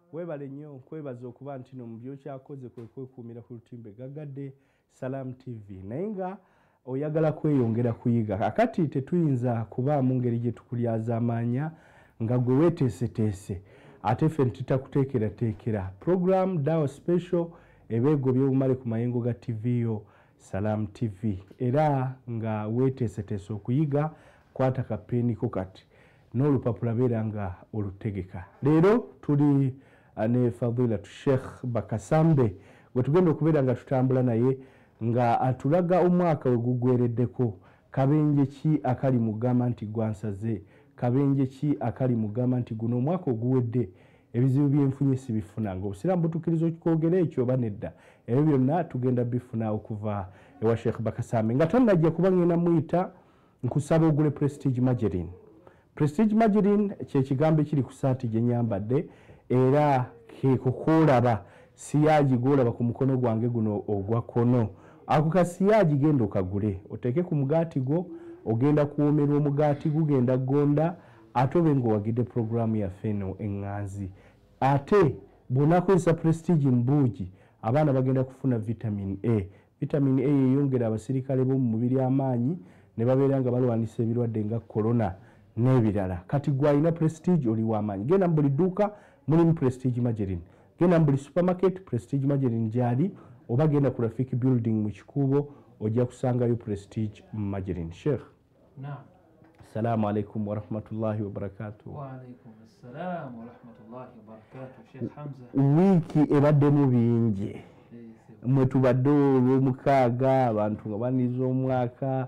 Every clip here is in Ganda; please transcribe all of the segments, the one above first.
webale nnyo nkwebaza okuba nti no mu byokyakoze kwe kwekuumira ku lutimbe gaggadde Salam TV naye nga oyagala kweyongera kuyiga kakati tetuyinza kubaamu ngeri gye tukulyaza amaanya nga gwe weeteeseteese ate ffe ntitakuteekerateekera program dawa special ebeego by'obumale ku mayengo ga TV yo Salam TV era nga weeteeseteese okuyiga kwata kapeeniko kati n'olupapula beera nga olutegeka. Leero tuli ne Fadilatu Sheikh Bakasambe gwe tugenda okubeera nga tutambula naye nga atulaga omwaka we gugwereddeko. Kabenje ki akali mugamba nti gwansaze? Kabenje ki akali mugamba nti guno omwaka oguwedde ebizibu byenfunye sibifuna? Ng'obusiraamu butukkiriza okwogera ekyo oba nedda? Ebyo byonna tugenda bifuna okuva ewa Sheikh Bakasambe nga tannajja kuba ngenda muyita nkusaba ogule Prestige Margarine. Prestige Margarine kye kigambo ekiri ku saati gye nyambadde era keekukoolaba siyaaji gwolaba ku mukono gwange guno ogwa kkono. Ako kasiyaaji genda okagule oteeke ku mugaati gwo, ogenda kuwoomerwa omugaati gugenda gonda ate obe ng'owagidde puroguraamu yaffe eno eŋŋanzi. Ate bw'onaakozesa Prestige mbuugi abaana bagenda kufuna vitamin A. Vitamin A yeyongera abasirikale b'omu mubiri amaanyi ne babeera nga balwanisa ebirwadde nga korona n'ebirala. Kati gw'alina Prestige oli w'amaanyi. Genda mu buli dduuka mulimu Prestige Margarine. Genda mu buli supermarket Prestige Margarine gyali, oba genda ku Rafiki Building mu Kikuubo ojja kusangayo Prestige Margarine. Sheikh. Naam. Assalamu alaikum wa rahmatullahi wa barakatuh. Wa alaikum assalam wa rahmatullahi wa barakatuh. Sheikh Hamza. Wiiki ebaddemu bingi. Mwe tubadde olw'omukaaga abantu nga baniriza omwaka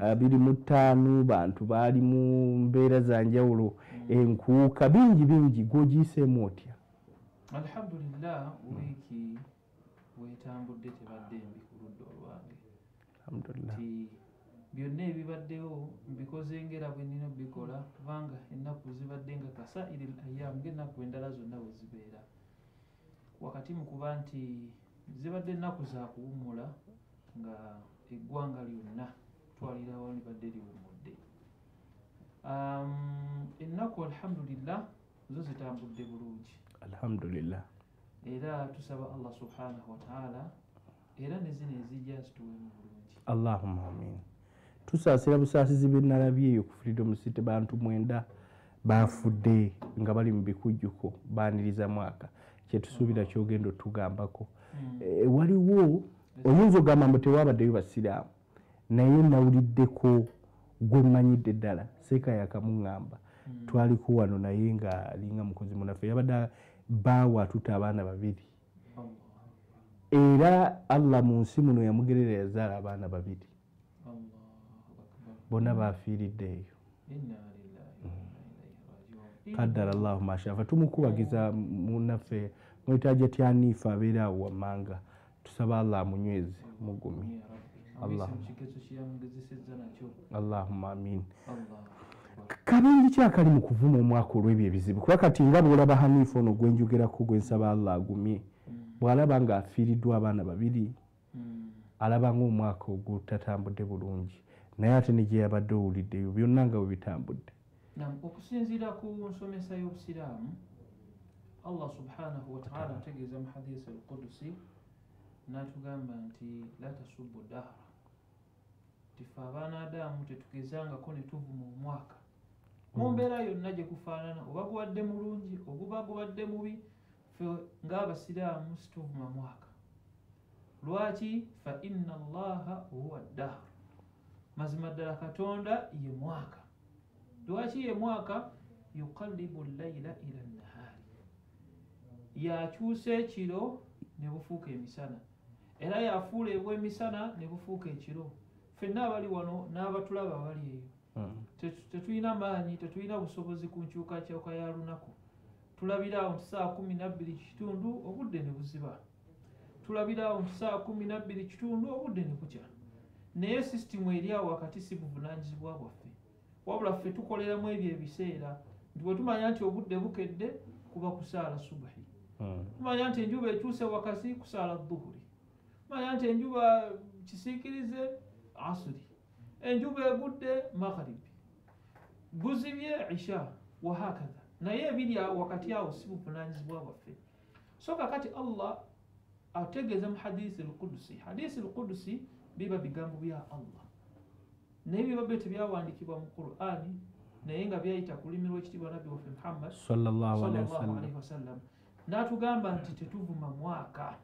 25 bantu baali mu mbeera za njawulo enkuuka bingi gwogiyiseemu otya? Alhamdulillah wiiki wetambudde tebadde mbi ku ludda olwange. Alhamdulillah. Byonna ebibaddewo mbikoze ngera bwe nnina bikola kubanga ennaku zibadde nga kasairi ayyamu ng'ennaku endala zonna bwe zibeera. Wakati mu kuba nti zibadde ennaku za kuwummula nga eggwanga lyonna twalira awo libadde liwummudde. Ennaku alhamdulillah zo zitambudde bulungi. Alhamdulillah. Era tusaba Allah subhanahu wa ta'ala era ne zino ezijja zituweemu bulungi. Allahumma amin. Tusaasira busaasizi bye nalabye eyo ku Freedom City bantu 9 baafudde nga bali mu bikujjuko baaniriza mwaka. Kyetusuubira kyogenda otugambako. Waliwo oyinza ogamba mbu tewabaddeyo basiraamu naye nawuliddeko gwe mmanyidde ddala seeka yakamuŋŋamba twaliko wano naye nga alinga mukozi munaffe yabadde baawa tuta abaana 2 era Allah mu nsi muno yamugerera yazaala abaana 2 bonna baafiiridde eyo. Qaddara Allahu ma shaa. Tumukubagiza munaffe mwitaja tyanifa abeera awo wammanga tusaba Allah amunyweze mugumi. Allahumma amin. Kabenje ki akali mu kuvuma omwaka olw'ebyo ebizibu? Kuba kati nga bw'olaba Hanifa ono gwe njogerako gwe nsaba Allah agumye bw'alaba ng'afiiriddwa abaana 2 alaba ng'omwaka ogutatambudde bulungi naye ate ne gye yabadde owuliddeyo byonna nga bwe bitambudde. Okusinziira ku nsomesa y'obusiraamu Allah subhanahu wa ta'ala ategeeza mu hadisi al-Qudusi n'atugamba nti la tasubbu dahra, tife abaana Adamu tetukizangako ne tuvuma omwaka mu mbeera yonna gye kufaanana oba guwadde mulungi oguba gubadde mubi. Ffe ng'abasiraamu situvuma mwaka. Lwaki? Fa inna Allaha huwa dahr, mazima ddala Katonda ye mwaka. Lwaki ye mwaka? Yuqallibu layla ila nahari, yakyusa ekiro ne bufuuka emisana era yafuula ebw'emisana ne bufuuka ekiro. Ffenna abali wano n'abatulaba abali eyo tetulina maanyi, tetulina busobozi ku nkyukakyuka ya lunaku. Tulabira awo nti saa 12:00 obudde ne buziba. Tulabira awo nti saa 12:00 obudde ne bukya. Naye sisitimu eri awo wakati si buvunaanyizibwa bwaffe, wabula ffe tukoleramu ebyo ebiseera nti bwe tumanya nti obudde bukedde kuba kusaala subuhi, tumanya nti enjuba ekyuse wakasi kusaala dhuhuri, tumanya nti enjuba kisiikirize asuri, enjuba egudde magharibi, guzibye isha wahakadha. Naye ebiri awo wakati awo si buvunaanyizibwa bwaffe. so kakati Allah ategeeza mu hadisi al-Qudusi. Hadisi al-Qudusi biba bigambo bya Allah naye biba byo tebyawandiikibwa mu Qur'ani naye nga byayita ku lulimi lw'ekitiibwa nabbi waffe Muhammad sallallahu alaihi wasallam. N'atugamba nti tetuvuma mwaka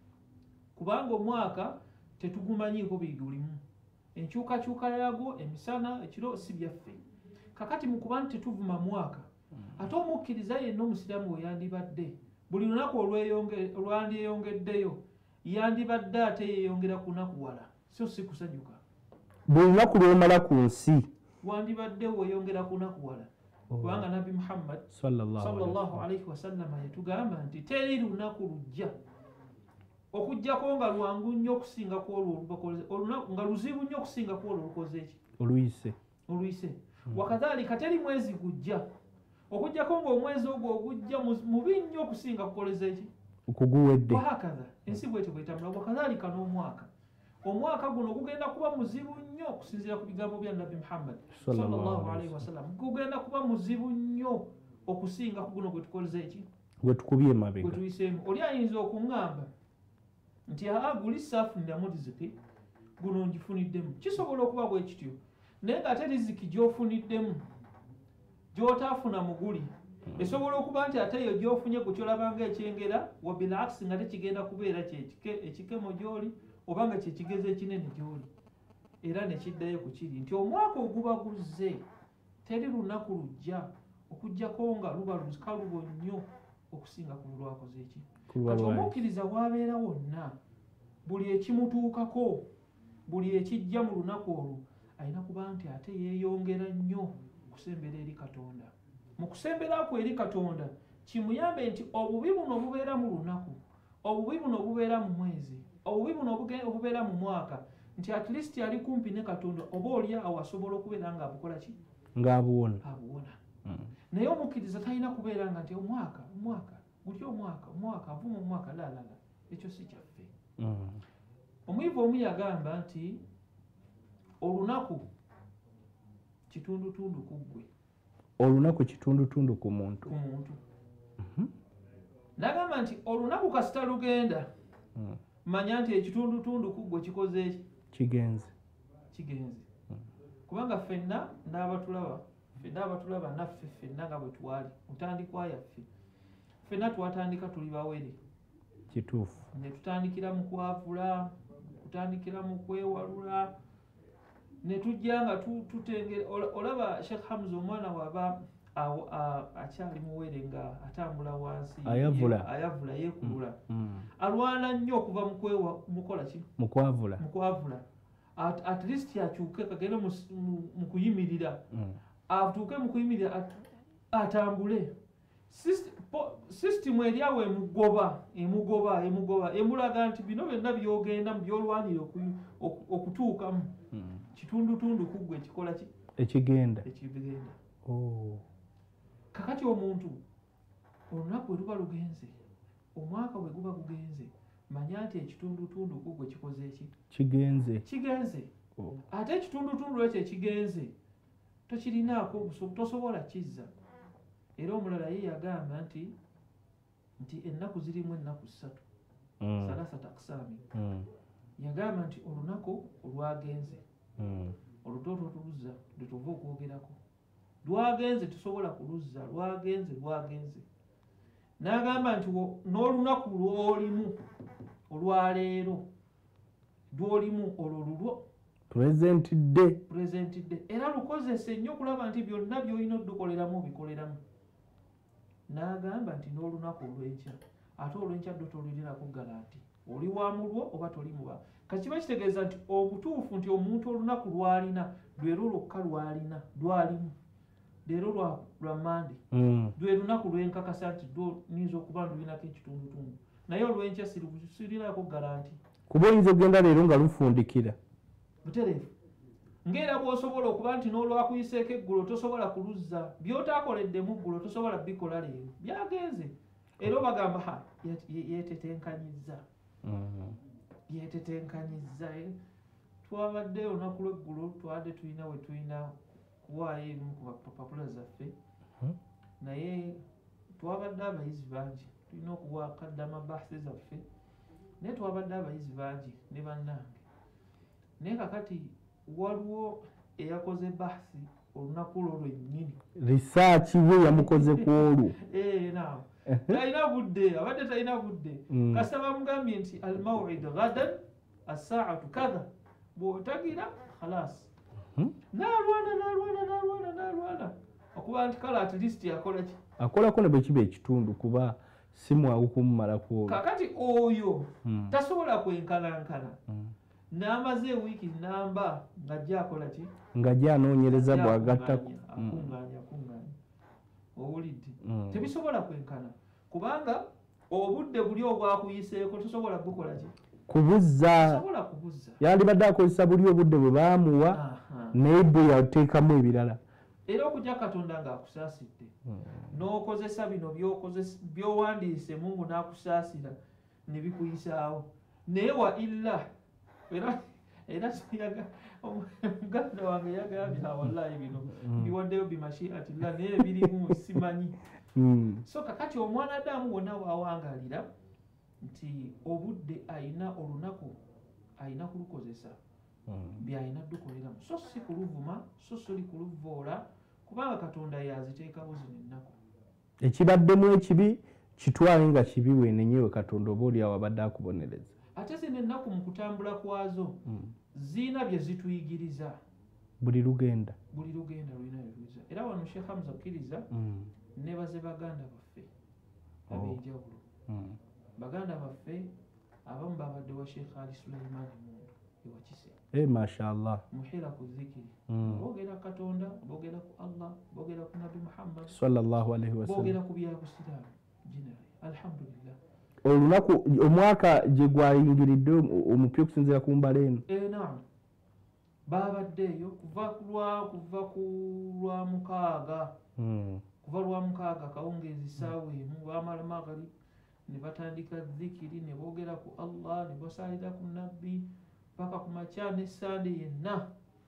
kubanga omwaka tetugumanyiiko bigulimu, enkyukakyuka yagwo emisana ekiro si byaffe. Kakati mu kuba nti tetuvuma mwaka ate omukkiriza yenna omusiraamu we yandibadde buli lunaku olwandiyeyongeddeyo yandibadde ate yeyongera kunakuwala, so si kusanyuka. Buli lunaku lwomala ku nsi wandibadde weyongera kunakuwala kubanga nabbi Muhammad sallallahu alaihi wasallam yatugamba nti teri lunaku lujja okujjako nga lwangu nnyo okusinga ku olwo nga luzibu nnyo okusinga ku olwo olukoze eki oluyise. Wakadhalika teri mwezi gujja okujjako ng'omwezi ogwo ogujja mubi nnyo okusinga kukoleza eki okuguwedde. Wahakadha ensi bwetyo bwetambula. Wakadhalika n'omwaka, omwaka guno gugenda kuba muzibu nnyo okusinziira ku bigambo bya nabbi Muhammad sallallahu alaihi wasallam, gugenda kuba muzibu nnyo okusinga ku guno gwe tukoleza eki gwe tukubye emabega gwe tuyiseemu. Oli ayinza okuŋŋamba nti guli saafuniramu riziki guno ngifuniddemu, kisobola okuba bwe kityo, naye ng'ate riziki gy'ofuniddemu gy'otaafuna mu guli esobola okuba nti ate eyo gy'ofunye ku kyolabanga ekyengera wa bilaksi nga tekigenda kubeera ekikemo gy'oli oba nga kyekigeze ekinene gy'oli, era ne kiddayo ku kiri nti omwaka oguba guzze teri lunaku lujja okujjako nga luba lukalubo nnyo okusinga ku lwakoze eki. Kati omukkiriza bw'abeera wonna, buli ekimutuukako, buli ekijja mu lunaku olwo alina kuba nti ate yeeyongera nnyo okusembera eri Katonda. Mu kusembera kwe eri Katonda kimuyambe nti obubi buno obubeera mu lunaku, obubi buno obubeera mu mwezi, obubi buno obubeera mu mwaka, nti at least ali kumpi ne Katonda oba oli awo asobola okubeera nga abukola ki ng'abuwona. Naye omukkiriza talina kubeera nga nti omwaka gutya omwaka avuma omwaka la ekyo si kyaffe. Omwivu omu yagamba nti olunaku kitundutundu ku ggwe, olunaku kitundutundu ku muntu. N'agamba nti olunaku kasita lugenda manya nti ekitundutundu ku ggwe kikoze eki kigenze. Kubanga ffenna n'abatulaba naffe ffenna nga bwe twali mutandikwa yaffe, ffenna twatandika tuli bawere kituufu, ne tutandikira mu kwavula, kutandikira mu kwewalula, ne tujja nga tutengera. Olaba Sheikh Hamza omwana waba akyali muwere nga atambula wansi ayavula yeekulula, alwana nnyo okuva mukola ki mu kwavula at least akyuke kagende mu kuyimirira, atuuke mu kuyimirira atambule. System eri awo emugoba emulaga nti bino byonna byogenda byolwanira okutuukamu kitundutundu ku ggwe ekikola ki ekigenda. Kakati omuntu olunaku bwe luba lugenze, omwaka bwe guba gugenze, manya nti ekitundutundu ku ggwe kikoze eki kigenze. Ate ekitundutundu ekyo ekigenze tokirinaako tosobola kizza. Era omulala ye yagamba nti ennaku zirimu ennaku 3 salasata aksaami. Yagamba nti olunaku olwagenze olutooto tuluzza lwetuva okwogerako, lwagenze tusobola kuluzza, lwagenze. N'agamba nti n'olunaku lw'olimu olwaleero lw'olimu olwo lulwo present day, era lukozese nnyo okulaba nti byonna by'olina oddukoleramu obikoleramu. N'agamba nti n'olunaku olw'enkya, ate olw'enkya ddyo tolulirako garanti oli wa mulwo oba toli muba. Kakiba kitegeeza nti obutuufu nti omuntu olunaku lw'alina lwero lwokka lwalimu, leero lwa Mande lwe lunaku lwenkakasa nti niinza okuba lulinako ekitundutundu, naye olw'enkya sirirako garanti. Kuba oyinza okugenda leero nga lufundikira butereevu, ng'era bw'osobola okuba nti n'olwakuyiseeko eggulo tosobola kuluzza, by'otaakoleddemu eggulo tosobola bikola leero, byagenze. Era obagamba yeetetenkanyizza. Twabadde olunaku lw'eggulo twadde tulina we tulina kuwaayo ebimu ku bapapula zaffe, naye twabadde abayizi bangi, tulina okuwakaddama bahthi zaffe naye twabadde abayizi bangi ne bannange naye kakati waliwo eyakoze bahthi olunaku olwo lwennyini research we yamukoze ku olwo naam talina budde abadde talina budde kasita bamugambye nti almawid gadan assaatu kadha bw'otagira khalas nalwana okuba nti kale at least yakola ki akolako ne bwe kiba ekitundu kuba simwawo kumumalako olwo kakati oyo tasobola kwenkanankana n'amaze ewiiki namba ng'ajja akola ki ng'ajja anoonyereza bw'agattako akuŋŋaanya owulidde tebisobola kwenkana kubanga obudde buli obwakuyiseeko tosobola bukola ki kubuzza yandibadde akozesa buli obudde bwe baamuwa naye bwe yateekamu ebirala era okujja katonda ng'akusaasidde n'okozesa bino by'owandiise mungu n'akusaasira ne bikuyisaawo naye wa illa era muganda wange yagambye wallahi bino biwaddeyo bimashiatillah naye birimu simanyi so kakati omwana Adamu wonna waawangalira nti obudde ayina olunaku ayina kulukozesa byayina dukoleramu so si kuluvuma so soli kuluvoola kubanga katonda yaziteekawo zino ennaku ekibaddemu ekibi kitwale nga kibi wenenyewe katonda oba oli awo abadde akubonereza ate zino ennaku mu kutambula kwazo ziina bye zituyigiriza buli lugenda lulina byeluyiza era wano Sheikh Hamza okkiriza nebaze baganda baffe ab'enjawulo baganda baffe abamu babadde wa Sheikh Ali Sulaiman Mundu ewakise mashallah muhira ku dhikiri boogera katonda boogera ku Allah boogera ku Nabi Muhammad sallallahu alaihi wasallam boogera ku byabusiraamu generally alhamdulillah olunaku omwaka gye gwayingiridde omupya okusinziira ku mbala eno naam babaddeeyo kuva ku lwamukaaga kawungeezi ssaawa emu baamala maghrib ne batandika dhikiri ne boogera ku Allah ne basaalira ku nabbi paka ku makya ne sande yenna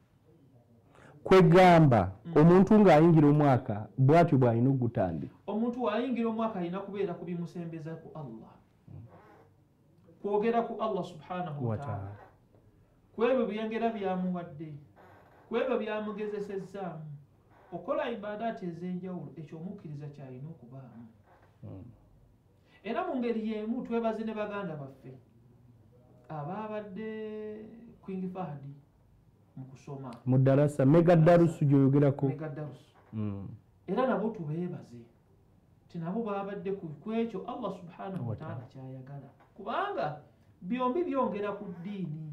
kwegamba omuntu ng'ayingira omwaka bw'atyo bw'alina ogutandika omuntu w'ayingira omwaka alina kubeera ku bimusembeza ku Allah kwogera ku Allah subhanahu wa ta'ala kwebyo byengera byamuwadde kwebyo byamugezesezaamu okola ibadaati ez'enjawulo ekyo omukkiriza kyalina okubaamu era mu ngeri y'emu twebaze ne baganda baffe abaabadde Queen Fahd mu kusoma mu darasa mega darusu gy'oyogerako era nabo tubeebaze ti nabo baabadde ku ekyo Allah subhanahu wa ta'ala kyayagala kubanga byombi byongera ku ddiini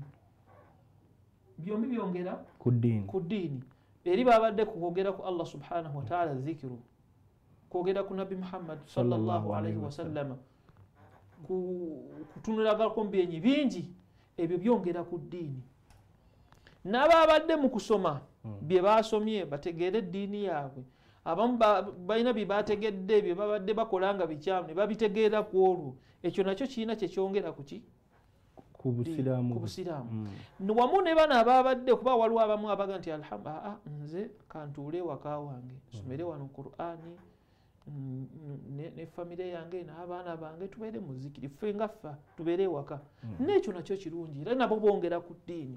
ku ddiini eri baabadde kwogera ku Allah subhanahu wa ta'ala zikiru kwogera ku Nabi Muhammad sallallahu alaihi wasallam kutunulagako mbyenyi bingi ebyo byongera ku ddiini n'abaabadde mu kusoma bye baasomye bategeere eddiini yaabwe abamu balina bye bategedde bye babadde bakola nga bikyamu ne babitegeera ku olwo ekyo nakyo kirina kyekyongera ku busiraamu wamu ne bano abaabadde kuba waliwo abamu abaga nti nze kantuule waka wange nsomere wano Qur'ani ne famire yange n'abaana bange tubeere mu zikiri ffe nga ffe tubeere ewaka n'ekyo nakyo kirungi era nabo bongera ku ddiini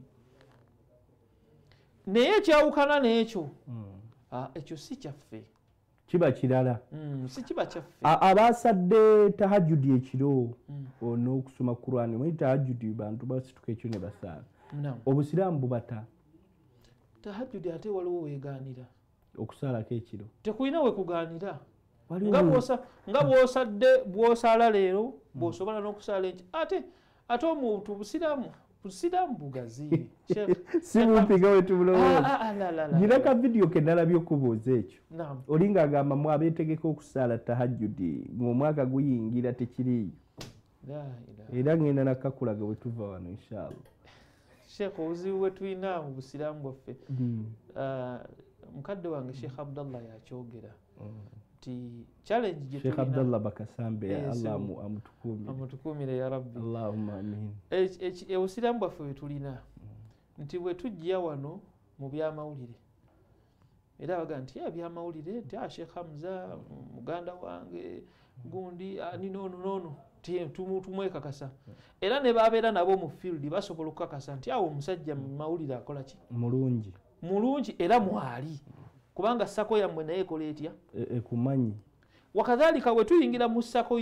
naye ekyawukana n'ekyo ekyo si kyaffe kiba kirala si kiba kyaffe abaasadde tahajjudi ekiro n'okusoma Qur'ani omanyi tahajjudi bantu basituka ekyo ne basaala obusiraamu bubata tahajjudi ate waliwo weegaanira okusaalako ekiro tekulina we kugaanira nga bw'osaala leero bw'osobola n'okusaala ekyo ate omuntu busiraamu bugazi si bumpiga wetubulowooza gira ka vidiyo ke nalabye okubuuza ekyo oli ng'agamba mu abeetegeka okusaala tahajjudi ng'omwaka guyingira tekiriiyo era ngenda nakakulaga bwe tuva wano inshallah sheekh obuzibu bwe tulina mu busiraamu bwaffe mukadde wange Sheikh Abdallah yakyogera nti challenge gye Sheikh Abdallah Bakasambe Allah amutukumire ya rabbi Allahumma amin obusiraamu bwaffe bwe tulina nti bwe tujja wano mu byamawulire era baga nti ebyamawulire nti Sheikh Hamza muganda wange gundi ani nono tumwekakasa era ne babeera nabo mu field basobola okukakasa nti awo omusajja mu mawulire akola ki mulungi era mwali kubanga sako yammwe naye ekola etya ekumanyi wakadhalika we tuyingira mu sako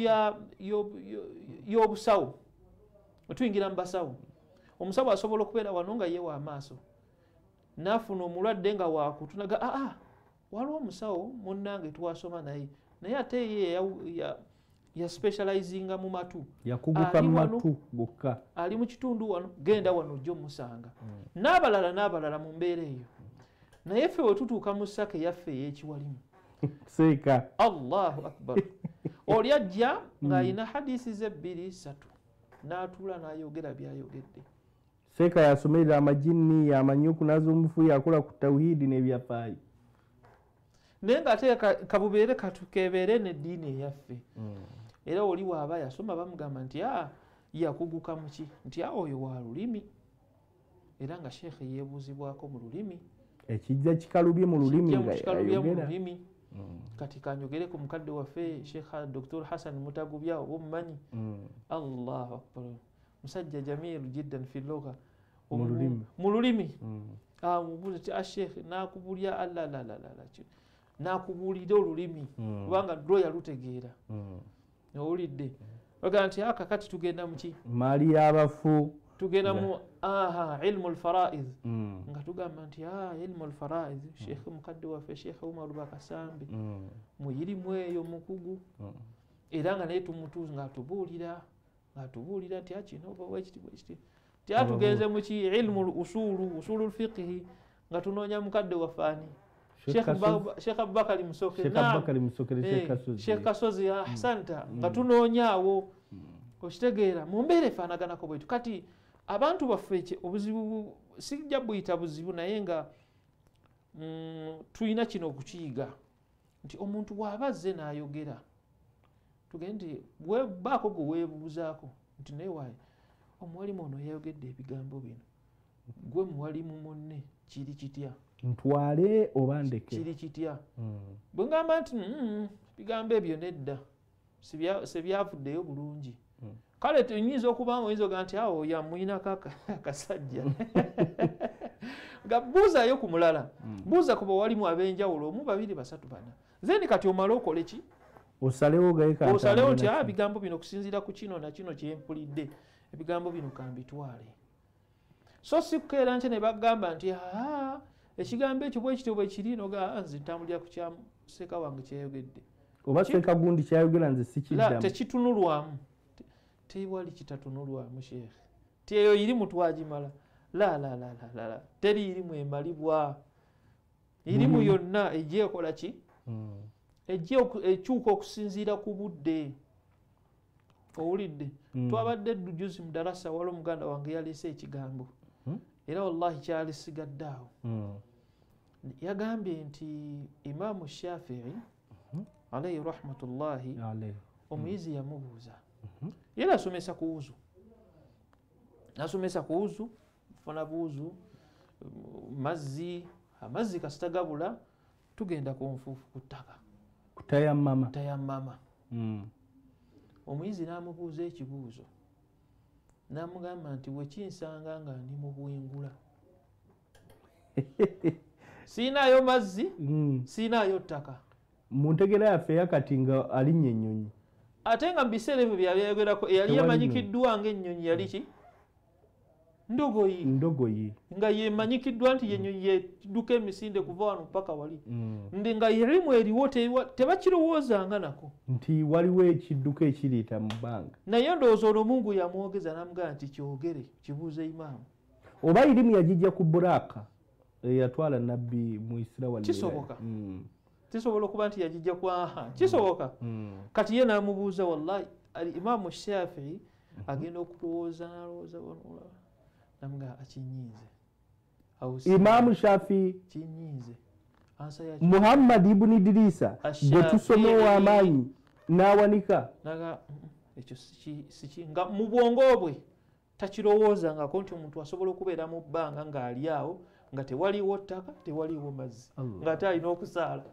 y'obusawo we tuyingira mu basawo omusawo asobola okubeera wano nga yewa amaaso nafuna omulwadde nga wakutunaga waliwo omusawo munnange twasoma naye ate ye ya specializinga mu matu yakuguka mu matu gokka ali mu kitundu wano genda wano ojja omusanga n'abalala mu mbeera eyo naye ffe we tutuuka mu ssaka eyaffe ey'ekiwalimu seeka Allahu akbar oli ajja ng'alina hadisi ze 2-3 n'atuula n'ayogera byayogedde seeka yasomerera amajini yamanyi okunaza omufu yakola ku tawhidi n'ebyafaayo naye ng'ate kabubeere katukebeere n'eddiini eyaffe era oli waaba yasoma bamugamba nti yakuguka muki nti oyo wa lulimi era nga sheekhe yeebuuzibwako mu lulimi ekijja kikalubye mu lulimi nga ayogera kati kanyogere ku mukadde waffe Sheikh Dr. Hassan Mutagubya oba omumanyi Allahu akbar musajja jamiilu jiddan fi lugha mu lulimi mubuuza ti Sheikh nakubulya nakubulira olulimi kubanga dro yalutegeera owulidde baga nti kati tugenda muki maali y'abafu tugenda mu ilmu alfaraid nga tugamba nti ilmu alfaraid Sheikh mukadde waffe Sheikh Umar Bakasambi muyirimu eyo mukugu era nga naye tumutuuza ng'atubuulira nti kino oba bwekiti ti tugenze muki ilmu usulu lfiqhi nga tunoonya mukadde wafaani Sheikh Abubakari Musokere Sheikh Kasozi ahsanta nga tunoonyaawo okitegeera mu mbeera efaanaganako bwetu kati abantu baffe obuzibu sijja buyita buzibu naye nga tulina kino okukiyiga nti omuntu bw'abazze n'ayogera tugende baako gwe weebuuzaako nti naye waaye omuwalimu ono yayogedde ebigambo bino gwe muwalimu munne kiri kitya ntwale oba ndeke kiri kitya bwe ngamba nti bigambo ebyo nedda sebyavuddeyo bulungi kale tuyinza okubanga oyinza oga nti yamuyinako akasajja nga buuzayo ku mulala buuza ku bawalimu ab'enjawulo omu 2 3 4 zeni kati omale okole ki osalewo nti bigambo bino okusinziira ku kino na kino kyempulidde ebigambo bino kambitwale so si kukeera nti ne bagamba nti ekigambo ekyo bwekityo bwe kiri noga nze ntambulira ku kya seeka wange kyayogedde oba seeka gundi kyayogera nze sikiddamu tekitunulwamu tewali kitatunulwamu sheekhe ti eyo irimu twagimala la teri irimu emalibwa irimu yonna ejja ekola ki ejja ekyuka okusinziira ku budde owulidde twabadde juzi mu darasa wali omuganda wange yaleese ekigambo era wallahi kyalisigadde awo yagambye nti Imaamu Shafii alayhi rahmatullahi omuyizi yamubuuza yera asomesa ku wuzu funa buuzu amazzi kasitagabula tugenda ku nfuufu ku ttaka kutayammama omuyizi n'amubuuza ekibuuzo n'amugamba nti wekinsanga nga ndi mu bwengula siinaayo mazzi siinaayo ttaka mu ntegera yaffe yakati nga alinnya ennyonyi ate nga mu biseera ebyo byayogerako eyali yamanyikiddwa ng'ennyonyi yali ki ndogoyi nga yemanyikiddwa nti yennyonyi yedduka emisinde kuva wano paka wali ndi nga erimu eriwo tebakirowoozanga nako nti waliwo ekidduka ekiriita mu bbanga naye ndowooza olwo Mungu yamwogeza n'amugamba nti kyogere kibuuze Imaamu oba irimu yagijja ku Buraaka eyatwala nabbi mu Isirayiri kisoboka kisobola okuba nti yagijja ku kisoboka kati ye n'amubuuza wallahi Imaamu Shafii agenda okulowooza n'alowooza namugamba akinyiize Imaamu Shafii kinyiize Muhammad ibn Idrisa gwe tusoma ow'amaanyi n'awanika ekyo nga mu bwongo bwe takirowoozangako nti omuntu asobola okubeera mu bbanga ng'ali awo nga tewaliwo ttaka tewaliwo mazzi ng'ate alina okusaala.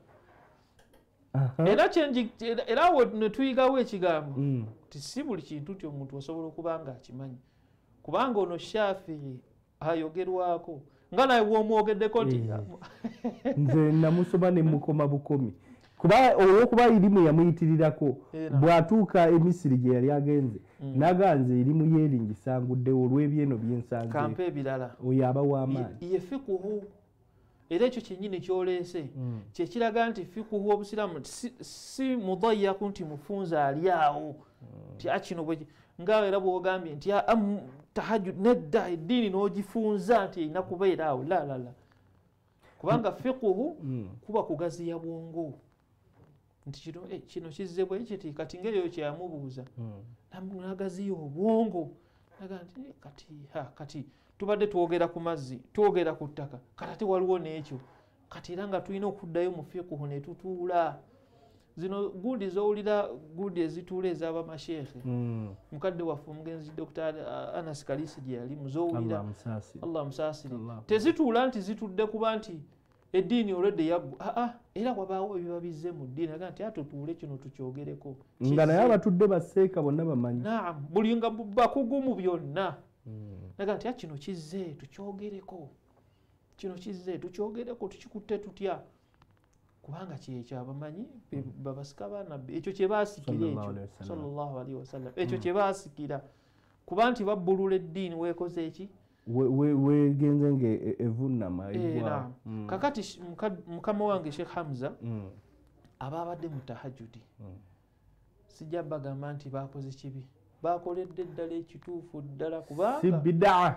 Era awo ne tuyigawo ekigambo nti si buli kintu nti omuntu osobola okuba nga akimanyi, kubanga ono Shafii ayogerwako nga naye bw'omwogeddeko nti nze namusoma ne mukoma bukomi olwokuba irimu yamuyitirirako bw'atuuka e Misiri gye yali agenze naganze irimu yeeringisanguddewo olw'ebyeno byensanze kampa ebirala oyo aba w'amaanyi ye fikuhu. Era ekyo kyennyini kyoleese kyekiraga nti fikuhu obusiraamu si mudayaku nti mufunze ali awo nti akino nga era bw'ogambye nti tahajjud nedda eddiini n'ogifunza nti erina kubeera awo la kubanga fikuhu kuba kugaziya bwongo nti kino kizze bwe kiti kati ng'eyo kyeyamubuuza nagaziya obwongo naga nti kati tubadde twogera ku mazzi twogera ku ttaka kati ate waliwo n'ekyo kati era nga tulina okuddayo mu fikuhu ne tutuula zino gundi zowulira gundi ezituula ez'abamasheekhe mukadde waffe omugenzi Dr. Anas Kalisi gye yali muzowulira Allah musaasire tezituula nti zitudde kuba nti eddiini olwedde yaggwa era wabaawo ebiba bizze mu ddiini aga nti atutuule kino tukyogereko nga naye abatudde baseeka bonna bamanyi naam buli nga bakugu mu byonna naga nti kino kizze tukyogereko kino kizze tukyogereko tukikutte tutya kubanga kyekyo abamanyi babasika banabbi ekyo kye baasikira ekyo sallallahu alaihi wasallam ekyo kye baasikira kuba nti babbulula eddiini weekoze eki wegenze nge evunama kakati mukama wange Sheikh Hamza aba abadde mu tahajjudi sijja bagamba nti bakoze kibi bakoledde ddala ekituufu ddala kubanga si bidaa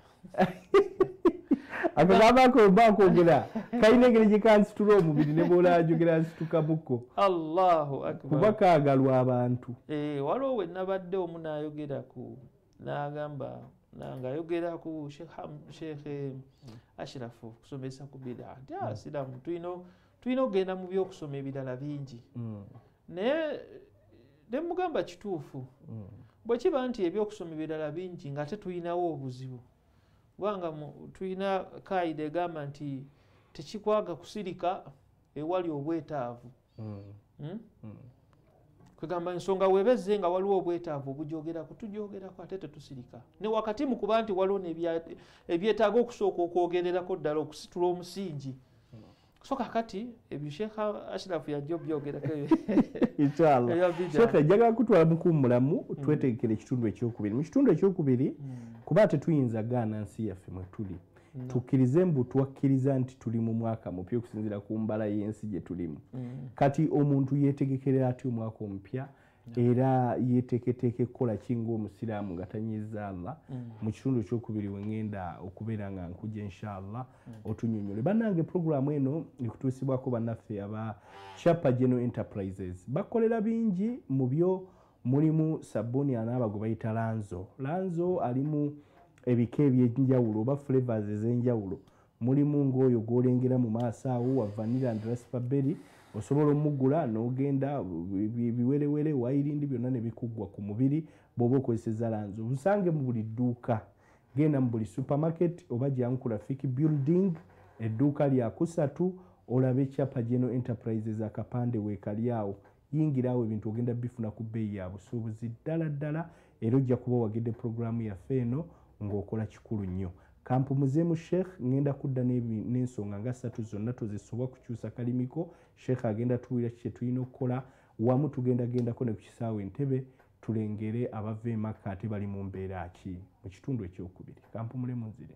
akagambako bakwogera kalina engeri gye kansitula omubiri ne bw'olaajogera nsitukamuko Allahu akbar kuba kaagalwa abantu waliwo we nabadde omu n'ayogeraku n'agamba ng'ayogera ku Sheikh Ashrafu okusomesa ku bidaa nti siramu tulina okugenda mu by'okusoma ebirala bingi naye ne mugamba kituufu bwe kiba nti ebyokusoma ebirala bingi ng'ate tulinawo obuzibu kubanga tulina kaida egamba nti tekikwaga kusirika ewali obwetaavu kwegamba ensonga webezze nga waliwo obwetaavu obujoogerako tujoogerako ate tetusirika ne wakati mu kuba nti waliwo ebyetaaga okusooka okwogererako ddala okusitula omusingi so kakati ebyo Sheikh Ashraf yajja obyogerako inshallah Sheikh ajagala kutwala mukummulamu twetegekere ekitundu ekyokubiri mu kitundu ekyokubiri kuba tetuyinza gaana nsi yaffe mwe tuli tukkirize mbu twakkiriza nti tuli mu mwaka mupya okusinziira ku mbala y'ensi gye tulimu kati omuntu yeetegekerera ati omwaka omupya era yeeteeketeeke kukola kinga omusiraamu nga tanyiza Allah mu kitundu ekyokubiri we ngenda okubeera nga nkujja inshallah otunyonyole bannange programu eno ekutuusibwako bannaffe aba Chapa General Enterprises bakolera bingi mu byo mulimu sabbuuni anaaba gwe bayita lanzo alimu ebika ebyenjawulo oba flavors ez'enjawulo mulimu ng'oyo gw'olengera mu maaso awo wa vanilla and raspberry osobola omugula n'ogenda biwerewere wayirindi byonna ne bikuggwa ku mubiri bw'oba okozeseza lanzo busange mu buli dduuka genda mu buli supermarket oba Jankula Fiki building edduuka lya kusatu olabe Chapa General Enterprises akapande weekali awo yingirawo ebintu ogenda bifuna ku bbeeyi ya busuubuzi ddala era ojja kuba wagedde programu yaffe eno ng'okola kikulu nnyo kampu muzeemu Sheikh ngenda kudda n'ensonga nga 3 zonna tozisobwa kukyusa kalimiko Sheikh agenda tuwulira kye tulina okukola wamu tugendagendako ne ku kisaawe Entebbe tulengere abava emaka ate bali mu mbeera ki mu kitundu ekyokubiri kampu mulemu nzire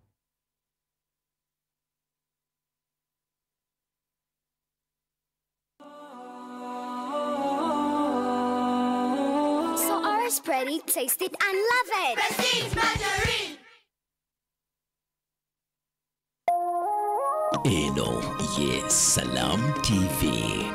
Spread it, taste it, and love it. Prestige Margarine. Eno ye Salam TV.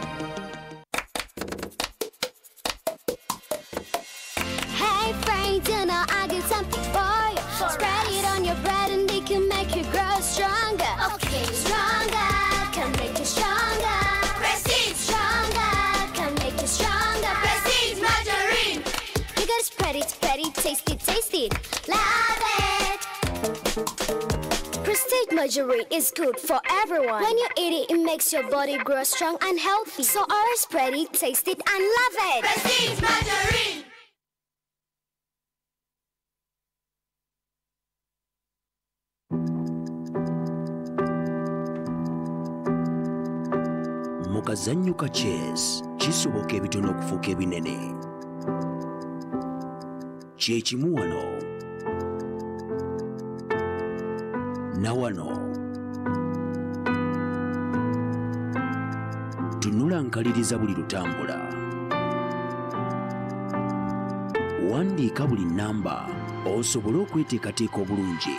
Hey friends, you know I got something for you. Spread it on your bread and it can make you grow stronger. Okay. Stronger, can make you stronger. Prestige. Stronger, can make you stronger. Prestige Margarine. You gotta spread it, taste it, love it. Prestige margarine is good for everyone. When you eat it, it makes your body grow strong and healthy. So always spread it, taste it, and love it. Prestige margarine. mu kazannyo ka chess kisoboka ebitono okufuuka ebinene. Kye kimu wano na wano. Tunula nkaliriza buli lutambula. Wandiika buli nnamba osobole okweteekateeka obulungi.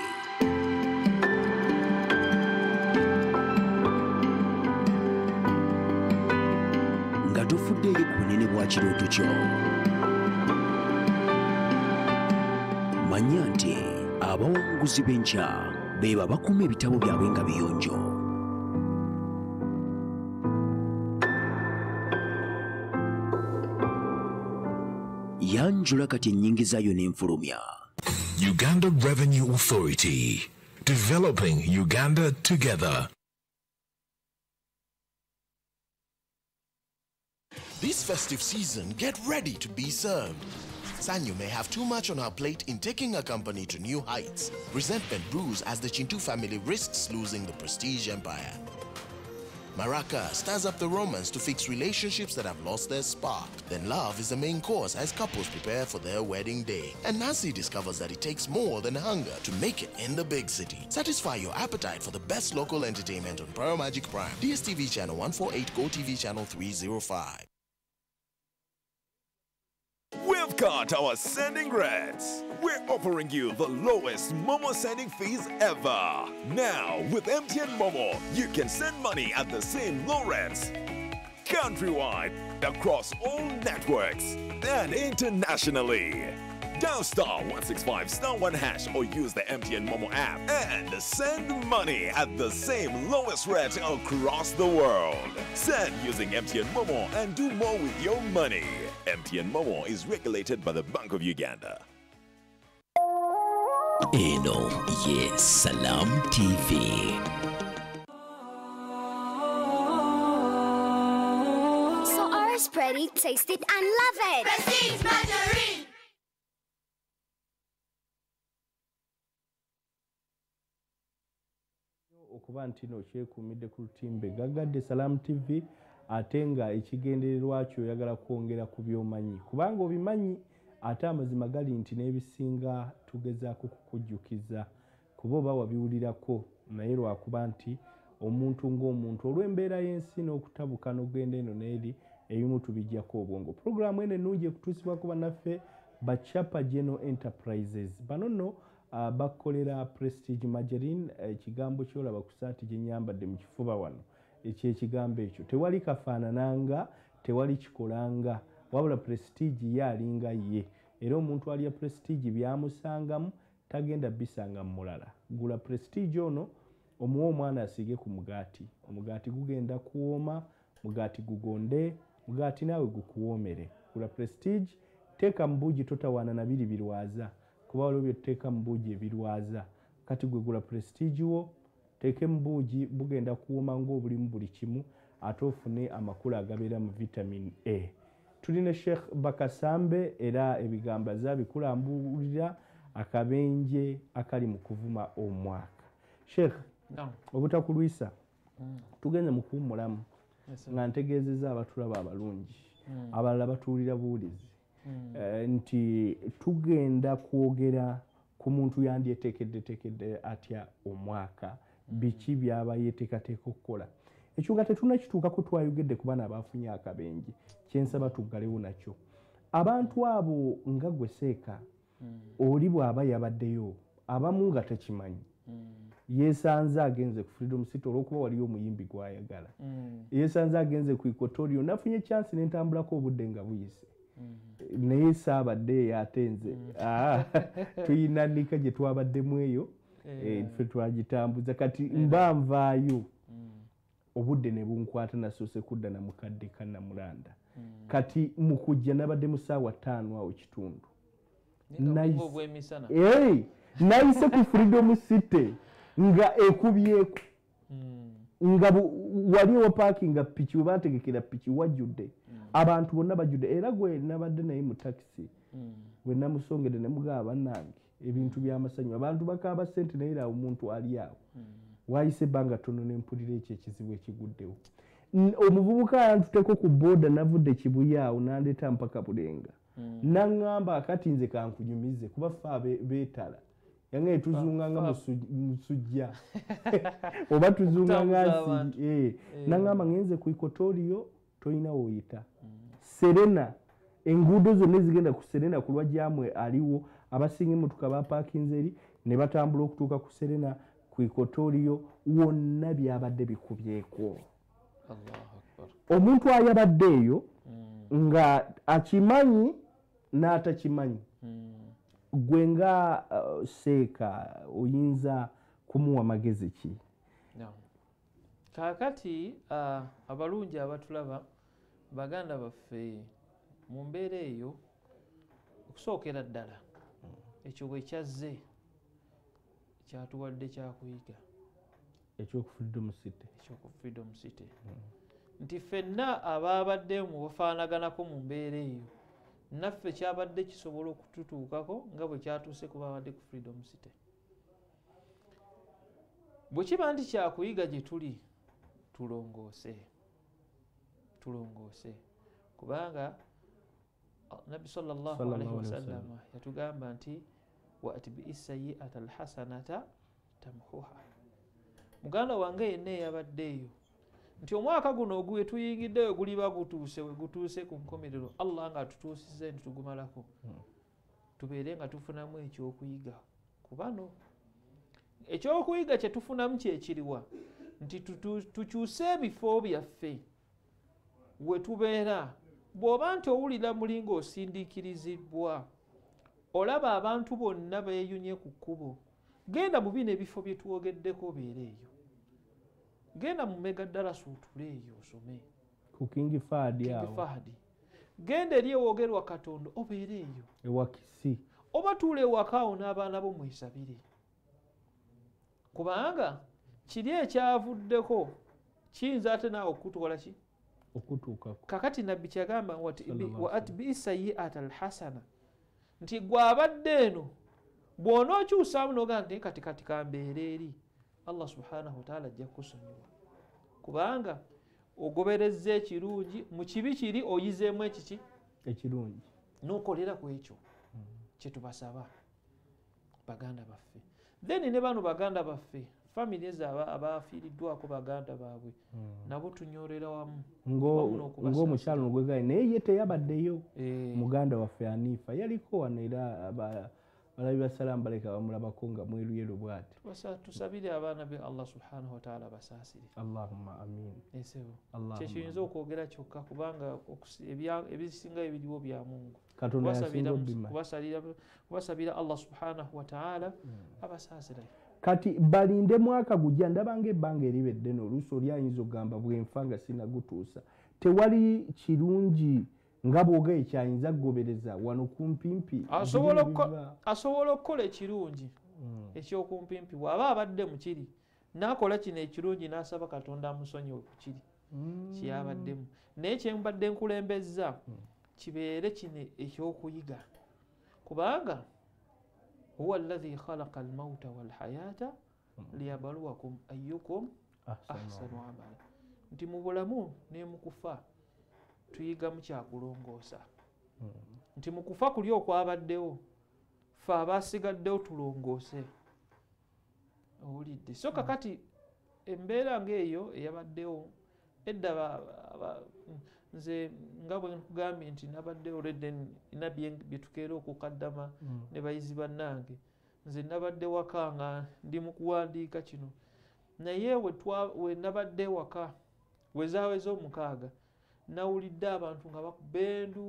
Nga tofuddeeyo ku bunene bwa kirooto kyo. Manya nti abawanguzi b'enkya beeba bakuuma ebitabo byabwe nga biyonjo. Yanjula kati ennyingi zaayo n'enfulumya. Uganda Revenue Authority, developing Uganda together. This festive season, get ready to be served. Sanyo may have too much on her plate in taking her company to new heights. Resentment brews as the Chintu family risks losing the prestige empire. Maraka stirs up the romance to fix relationships that have lost their spark. Then love is the main course as couples prepare for their wedding day. And Nancy discovers that it takes more than hunger to make it in the big city. Satisfy your appetite for the best local entertainment on Pro Magic Prime, DSTV channel 148, GoTV channel 305. We've got our sending rates. We're offering you the lowest Momo sending fees ever. Now, with MTN Momo, you can send money at the same low rates countrywide, across all networks, and internationally. Dial *165*1# or use the MTN Momo app and send money at the same lowest rate across the world. Send using MTN Momo and do more with your money. MTN Momo is regulated by the Bank of Uganda. Eno ye Salam TV. So always spread it, taste it, and love it. Prestige margarine. Okuba nti no kyekuumidde ku lutimbe gaggadde Salam TV ate nga ekigendererwa kyo oyagala kwongera ku by'omanyi kubanga obimanyi ate amazima gali nti n'ebisinga tugezaako kukujjukiza kuba oba wabiwulirako naye lwakuba nti omuntu ng'omuntu olw'embeera y'ensi n'okutabuka n'ogenda eno n'eri ebimu tubijjako obwongo. Puroguramu eno ennungi ekutuusibwako bannaffe ba Chapa General Enterprises. Bano nno bakolera Prestige Margarine, ekigambo kyolaba ku saati gye nyambadde mu kifuba wano. Ekyekigambo ekyo tewali kafaanananga, tewali kikolanga, wabula Prestige ye alinga ye. Era omuntu alya Prestige byamusangamu tagenda bisanga mulala. Gula Prestige ono omuwa omwana asiige ku mugaati. Omugaati gugenda kuwooma, mugaati gugonde, mugaati naawe gukuwoomere. Gula Prestige, teeka mu buugi totawaana na biri birwaza. Kuba waliwo byetuteeka mu buugi ebirwaza. Kati gwe gula Prestige wo, teeke mu buugi bugenda kuwooma ng'obulimu buli kimu ate ofune amakulu agabeera mu vitamin A. Tulina Sheikh Bakasambe era ebigambo azabikulambulira akabenje akali mu kuvuma omwaka. Sheikh, obutakulwisa tugenze mu kuwummulamu nga ntegeezezza abatulaba abalungi abalala batuwulira buwulizi nti tugenda kwogera ku muntu yandyeteekedde atya omwaka biki byaba yeteekateeka okukola. Ekyo nga tetunnakituukako twayogedde ku baana abaafunye akabenje kyensaba tuggalewo nakyo. Abantu abo nga gwe Seeka oli bw'aba yabaddeyo abamu nga tekimanyi yeesanze agenze ku Freedom City olw'okuba waliyo omuyimbi gw'ayagala. Yeesanze agenze ku Equatorio nafunye chance n'entambulako obudde nga buyise. Naye saabadde yatenze tuyina nika gye twabaddemu eyo ffe twagitambuza kati mba nvaayo obudde ne bunkwata nasoose kudda na mukadde Kannamulanda kati mu kujja nabadde mu ssaawa 5 awo kitundu nayise ku Freedom City nga ekubyeko nga wali wa parking piki bategekera piki wajjudde abantu bonna bajjudde era gwe nabadde naye mu taxi gwe namusongedde ne mugaba nange ebintu by'amasanyu abantu bakaaba ssente naye era omuntu ali awo wayise ebbanga ttono ne mpulira ekyo ekizibu ekiguddewo omuvubuka yantuteko ku booda navudde kibuya awo nandeeta mpaka bulenga naŋŋamba akati nze kankunyumize kuba ffe beetala yange tuzunganga musujja oba tuzunganga nsi naŋŋamba ngenze ku ikotoriyo tolina woyita serena enguudo zonna ezigenda ku serena ku lwajjamwe aliwo abasinga emmotoka bapakinze eri ne batambula okutuuka ku serena ku ikotoriyo wonna byabadde bikubyeko omuntu ayabadde eyo nga akimanyi n'atakimanyi gwe nga seeka oyinza kumuwa magezi ki? Kaakati abalungi abatulaba baganda baffe mu mbeera eyo okusookera ddala ekyo bwe kyazze kyatuwadde kyakuyiga ekyoku freedom city nti ffenna abaabadde mu bafaanaganako mu mbeera eyo naffe kyabadde kisobola okututuukako nga bwe kyatuuse ku babadde ku freedom city. Bwe kiba nti kyakuyiga gye tuli tulongoose kubanga nabbi sallallahu alaihi wasallam yatugamba nti wa atbi'i sayyi'ata alhasanata tamhuha. Muganda wange yenna eyabaddeeyo nti omwaka guno ogwe tuyingiddeyo guliba gutuuse we gutuuse ku nkomerero Allah nga tutuusize nti tugumalako tubeere nga tufunamu ekyokuyiga ku bano. Ekyokuyiga kye tufunamu kyekiriwa nti tukyuse ebifo byaffe we tubeera. Bw'oba nti owulira mulinga osindiikirizibwa olaba abantu bonna beeyunye ku kkubo, genda mu bino ebifo bye twogeddeko obeera eyo. Genda mu Mega Darasa otule eyo osome ku King Fahd awo. Genda eri ewoogerwa Katonda obeera eyo ewakisi oba tuula ewaka awo n'abaana bo mwesabire kubanga kiri ekyavuddeko kiyinza ate naawe okutwala ki okutuukako. Kakati nabbi kyagamba wa atbi'i sayyi'ata alhasana nti gwe abadde eno bw'onookyusaamu n'ogamba nti kati kambeera eri Allah subhanahu wa ta'ala ajja kukusonyiwa kubanga ogoberezza ekirungi mu kibi kiri oyizeemu ekiki ekirungi n'okolera ku ekyo kye tubasaba baganda baffe. Then ne bano baganda baffe families abafiiriddwako baganda baabwe nabo tunyorera wamu ng'omukyalo nogwegaye naye ye teyabaddeyo muganda waffe Anifa yaliko wano era balabi basalamu baleka bamulabako nga mweruyeru bw'ati. Tusabire abaana be Allah subhanahu wa ta'ala basaasire. Allahumma amin. Kyekiyinza okwogera kyokka kubanga ebisinga ebiriwo bya Mungu. Katonda yasinga obbima. Kubasabira Allah subhanahu wa ta'ala abasaasire. Kati balinde mwaka gujja ndabanga ebbanga eribedde n'oluusi oli ayinza okugamba bwenfa nga sinagutuusa. Tewali kirungi nga bwoga ekyayinza kugobereza wano kumpimpi. Asobola okukola ekirungi ekyokumpimpi bw'aba abadde mu kiri n'akola kino ekirungi n'asaba Katonda amusonyiwe ku kiri kyabaddemu. Naye kye mbadde nkulembezza kibeere kino ekyokuyiga kubanga huwa alladhi khalaqa almauta walhayata liyabluwakum ayyukum ahsanu amala. Nti mu bulamu ne mu kufa tuyigamu kyakulongoosa nti mu kufa kuli okwabaddewo ffe abasigaddewo tulongoose owulidde. So kakati embeera ng'eyo eyabaddewo edda nze nga bwe nkugambye nti nabaddewo redde nina bye tukeera okukaddama ne bayizi bannange. Nze nabadde waka nga ndi mu kuwandiika kino naye we nabadde waka wezaweza omukaaga nawulidde abantu nga bakuba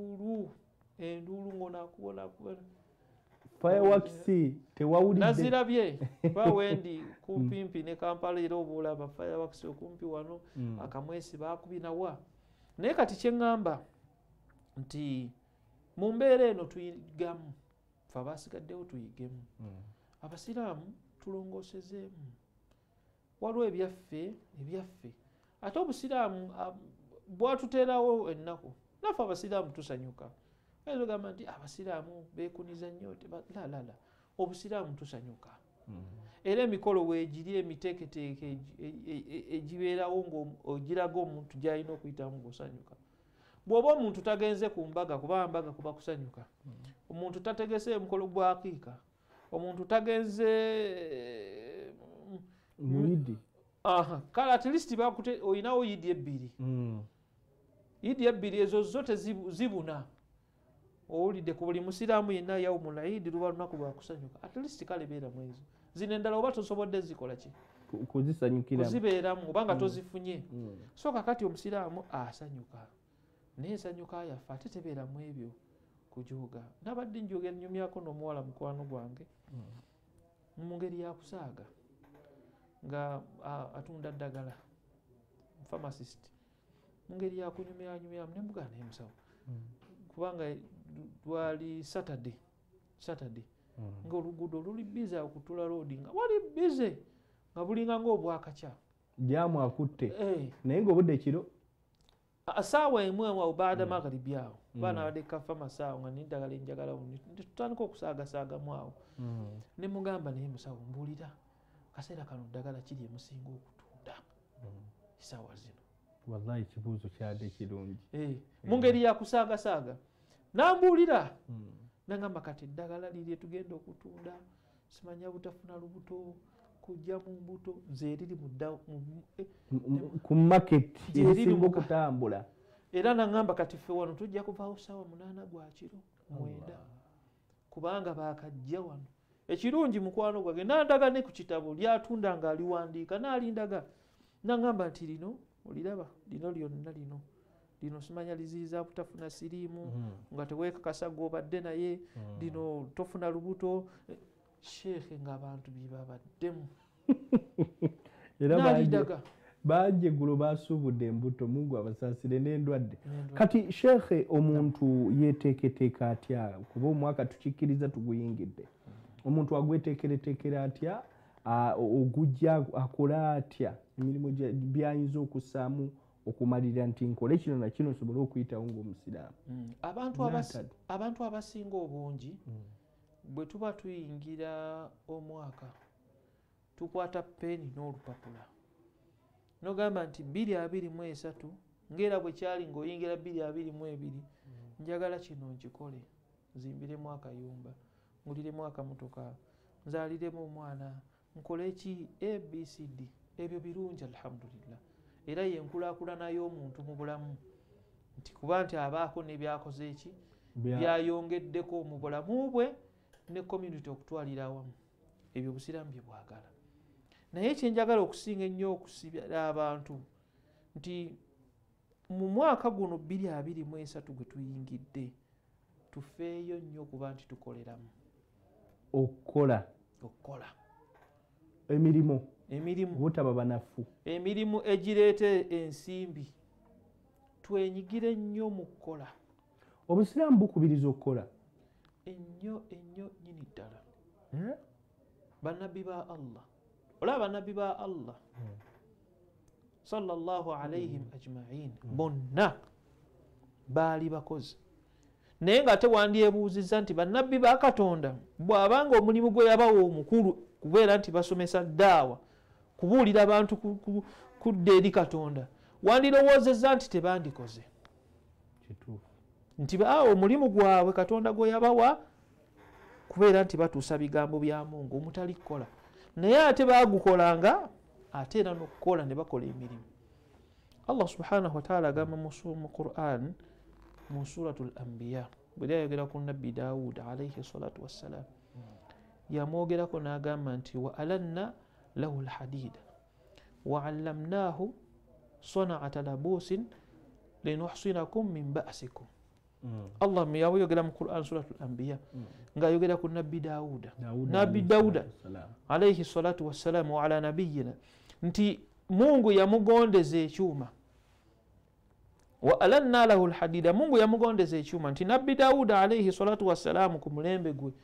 enduulu ng'onakubona fireworks tewawulidde nazirabye bawendi kumpimpi ne Kampala era oba olaba fireworks okumpi wano akamwesi baakubinawa. Naye kati kye ŋŋamba nti mu mbeera eno tuyigamu ffe abasigaddewo tuyigemu abasiraamu tulongoosezeemu waliwo ebyaffe ate obusiraamu bwatuteerawo ennaku naffe abasiraamu tusanyuka gamba nti abasiraamu beekuniza nnyo la obusiraamu tusanyuka era emikolo weegiri emiteeketeeke egibeerawo ng'ogiraga omuntu gy'alina okuyitamu ng'osanyuka bw'oba omuntu tagenze ku mbaga kuba mbaga kuba kusanyuka omuntu tategese mukolo gwa akiika omuntu tagenze mulidi kale at least olinawo yidi ebbiri ezo zo tezibuna owulidde ku buli musiraamu yenna yawmul idi luba lunaku lwa kusanyuka at least kale beeramu ezo zino endala oba tosobodde zikola ki kuzibeeramu obanga tozifunye so kakati omusiraamu asanyuka naye ensanyuka yaffe ate tebeeramu ebyo kujuuga nabadde njuga ennyumyako n'omuwala mukwano gwange mu ngeri yakusaaga nga atunda ddagala pharmacist mu ngeri yakunyumyanyumyamu nembuga naye musawo kubanga lwali saturday ng'oluguudo luli bize okutula loodi nga wali bize nga bulinga ng'obwakakya jamu akutte naye ng'obudde kiro saawa emu baada magharibi awo baana badde kafama saawa nga nindagala enjagala tutandika okusaagasaagamu awo ne mugamba naye musawo mbuulira kaseera kano ddagala kiri emusinga okutunda essaawa zino wallahi kibuuzo kyadde kirungi mu ngeri yakusaagasaaga nambuulira nagamba kati eddagala liri tugenda okutunda simanya butafuna lubuto kujja mu mbuto zeeriri ku market erisinga okutambula era nagamba kati ffe wano tujja kuvaawo ssaawa 8 gwa kiro 9 kubanga baakajja wano ekirungi mukwano gwange nandaga ne ku kitabo lyatunda nga aliwandiika naalindaga nagamba nti lino oliraba lino lyonna lino simanya liziyiza butafuna siriimu nga teweekakasa gw'obadde naye lino tofuna lubuto sheekhe ng'abantu bibabaddemu era bangi eggulo basuubudde embuto mungu abasaasire n'endwadde kati sheekhe omuntu yeeteeketeeka atya kuba omwaka tukikkiriza tuguyingidde omuntu agweteekereteekera atya ogujja akola atya emirimu byayinza okussaamu okumalira nti nkole kino na kino nsobole okuyitawo ng'omusiraamu abantu abasinga obungi bwe tuba tuyingira omwaka tukwata peeni n'olupapula nogamba nti 2023 ng'era bwe kyali ng'oyingira 2022 njagala kino nkikole nzimbiremu akayumba nguliremu akamotoka nzaaliremu omwana nkole ki abcd ebyo birungi alhamdulillah era yenkulaakulana y'omuntu mu bulamu nti kuba nti abaako nebyakoze eki byayongeddeko mu bulamu bwe ne community okutwalira awamu ebyo obusiraamu bye bwagala naye kyenjagala okusinga ennyo okusibira abantu nti mu mwaka guno 2023 gwe tuyingidde tufeeyo nnyo kuba nti tukoleramu okukola emirimu butaba banafu emirimu egireeta ensimbi twenyigire nnyo mu kukola obusiraamu bukubiriza okukola ennyo nyini ddala bannabbi ba allah olaba bannabbi ba allah sallallahu alayhim ajmain bonna baali bakozi naye nga tewandyebuuzizza nti bannabbi ba katonda bw'abanga omulimu gwe yabawa omukulu kubeera nti basomesa ddaawa kubuulira abantu kudda eri katonda wandirowoozezza nti tebandikoze nti omulimu gwabwe katonda gwe yabawa kubeera nti batuusa bigambo bya Mungu omutali kukola naye ate baagukolanga ate era n'okukola ne bakola emirimu Allah subhanahu wa ta'ala agamba mu Qur'an mu suratul anbiya bwe yayogera ku nabbi Daawud alayhi salatu wassalam yamwogerako n'agamba nti wa alanna lahu alhadida wa allamnahu sana'ata labusin linuhsinakum min ba'sikum Allah yayogera mu Qur'an suratul anbiya ng'ayogera ku nabbi Daawuda alayhi salatu wassalam wa ala nabiyyina nti Mungu yamugondeza ekyuma wa alanna lahu alhadida Mungu yamugondeza ekyuma nti nabbi Daawuda alayhi salatu wassalam ku mulembe gwe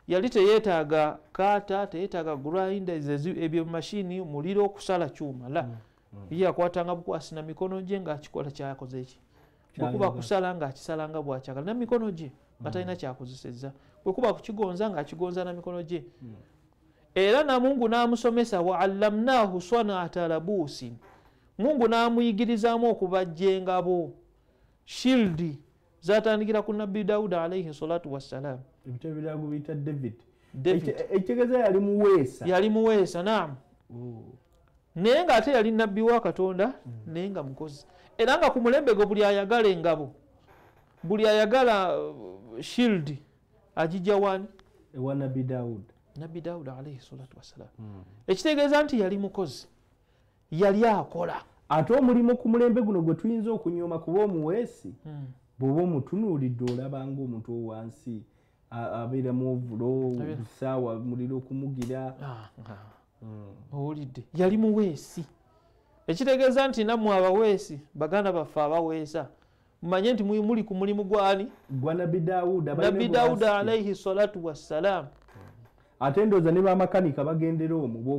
yali teyeetaaga kaata, teyeetaaga grinders ebyo mashini muliro okusala kyuma la ye yakwatanga bukwasi na mikono gye ng'akikola kyakoze eki bwe kuba kusala ng'akisala nga bw'akyagala na mikono gye nga talina kyakozesezza bwe kuba kukigonza ng'akigonza na mikono gye era na Mungu n'amusomesa wa allamnahu sanaata labusin Mungu n'amuyigirizaamu okubajja engabo shildi zatandikira ku Nabbi Dawuda alayhi salatu wassalam ebitabo birago biyita David ekitegeeza yali muweesa naam naye ng'ate yali nabbi wa Katonda naye nga mukozi era nga ku mulembe gwe buli ayagala engabo buli ayagala shield agijja wani ewa Nabbi Dawuda alayhi salatu wassalam ekitegeeza nti yali mukozi yali akola ate omulimu ku mulembe guno gwe tuyinza okunyooma kuba omuweesi bw'oba omutunuulidde olaba ng'omuntu owansi abeera mu ovulo busaawa muliro okumugira owulidde yali muweesi ekitegeeza nti nammwe abaweesi baganda baffe abaweesa mumanye nti muli ku mulimu gwani gwa Nabbi Dawuda alayhi salatu wassalam ate ndooza ne bamakanika bagendera omwo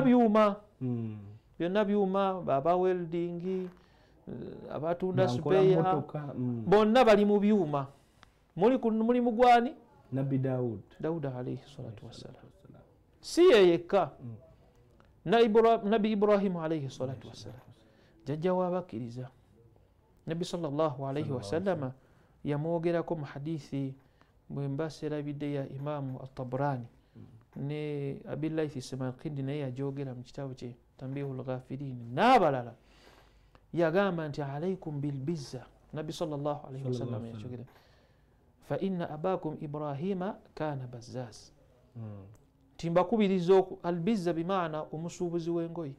byonna byuma baba welding abatunda supeya bonna bali mu byuma muli ku mulimu gwani Nabbi Dawuda alayhi salatu wassalam si yekka Nabbi Ibrahim alayhi salatu wassalam jajja w'abakkiriza Nabbi sallallahu alayhi wasallama yamwogerako mu hadithi bwe mbaserabidde ya Imamu at-Tabrani ne Abillahi Samarqindi naye yajogera mu kitabu kye Tanbihul Ghafirin n'abalala yagamba nti alaykum bilbizza Nabbi sallallahu alayhi wasallam yajogera fa inna abakum Ibrahima kana bazzaz timbakubiriza albizza bimaana omusuubuzi w'engoye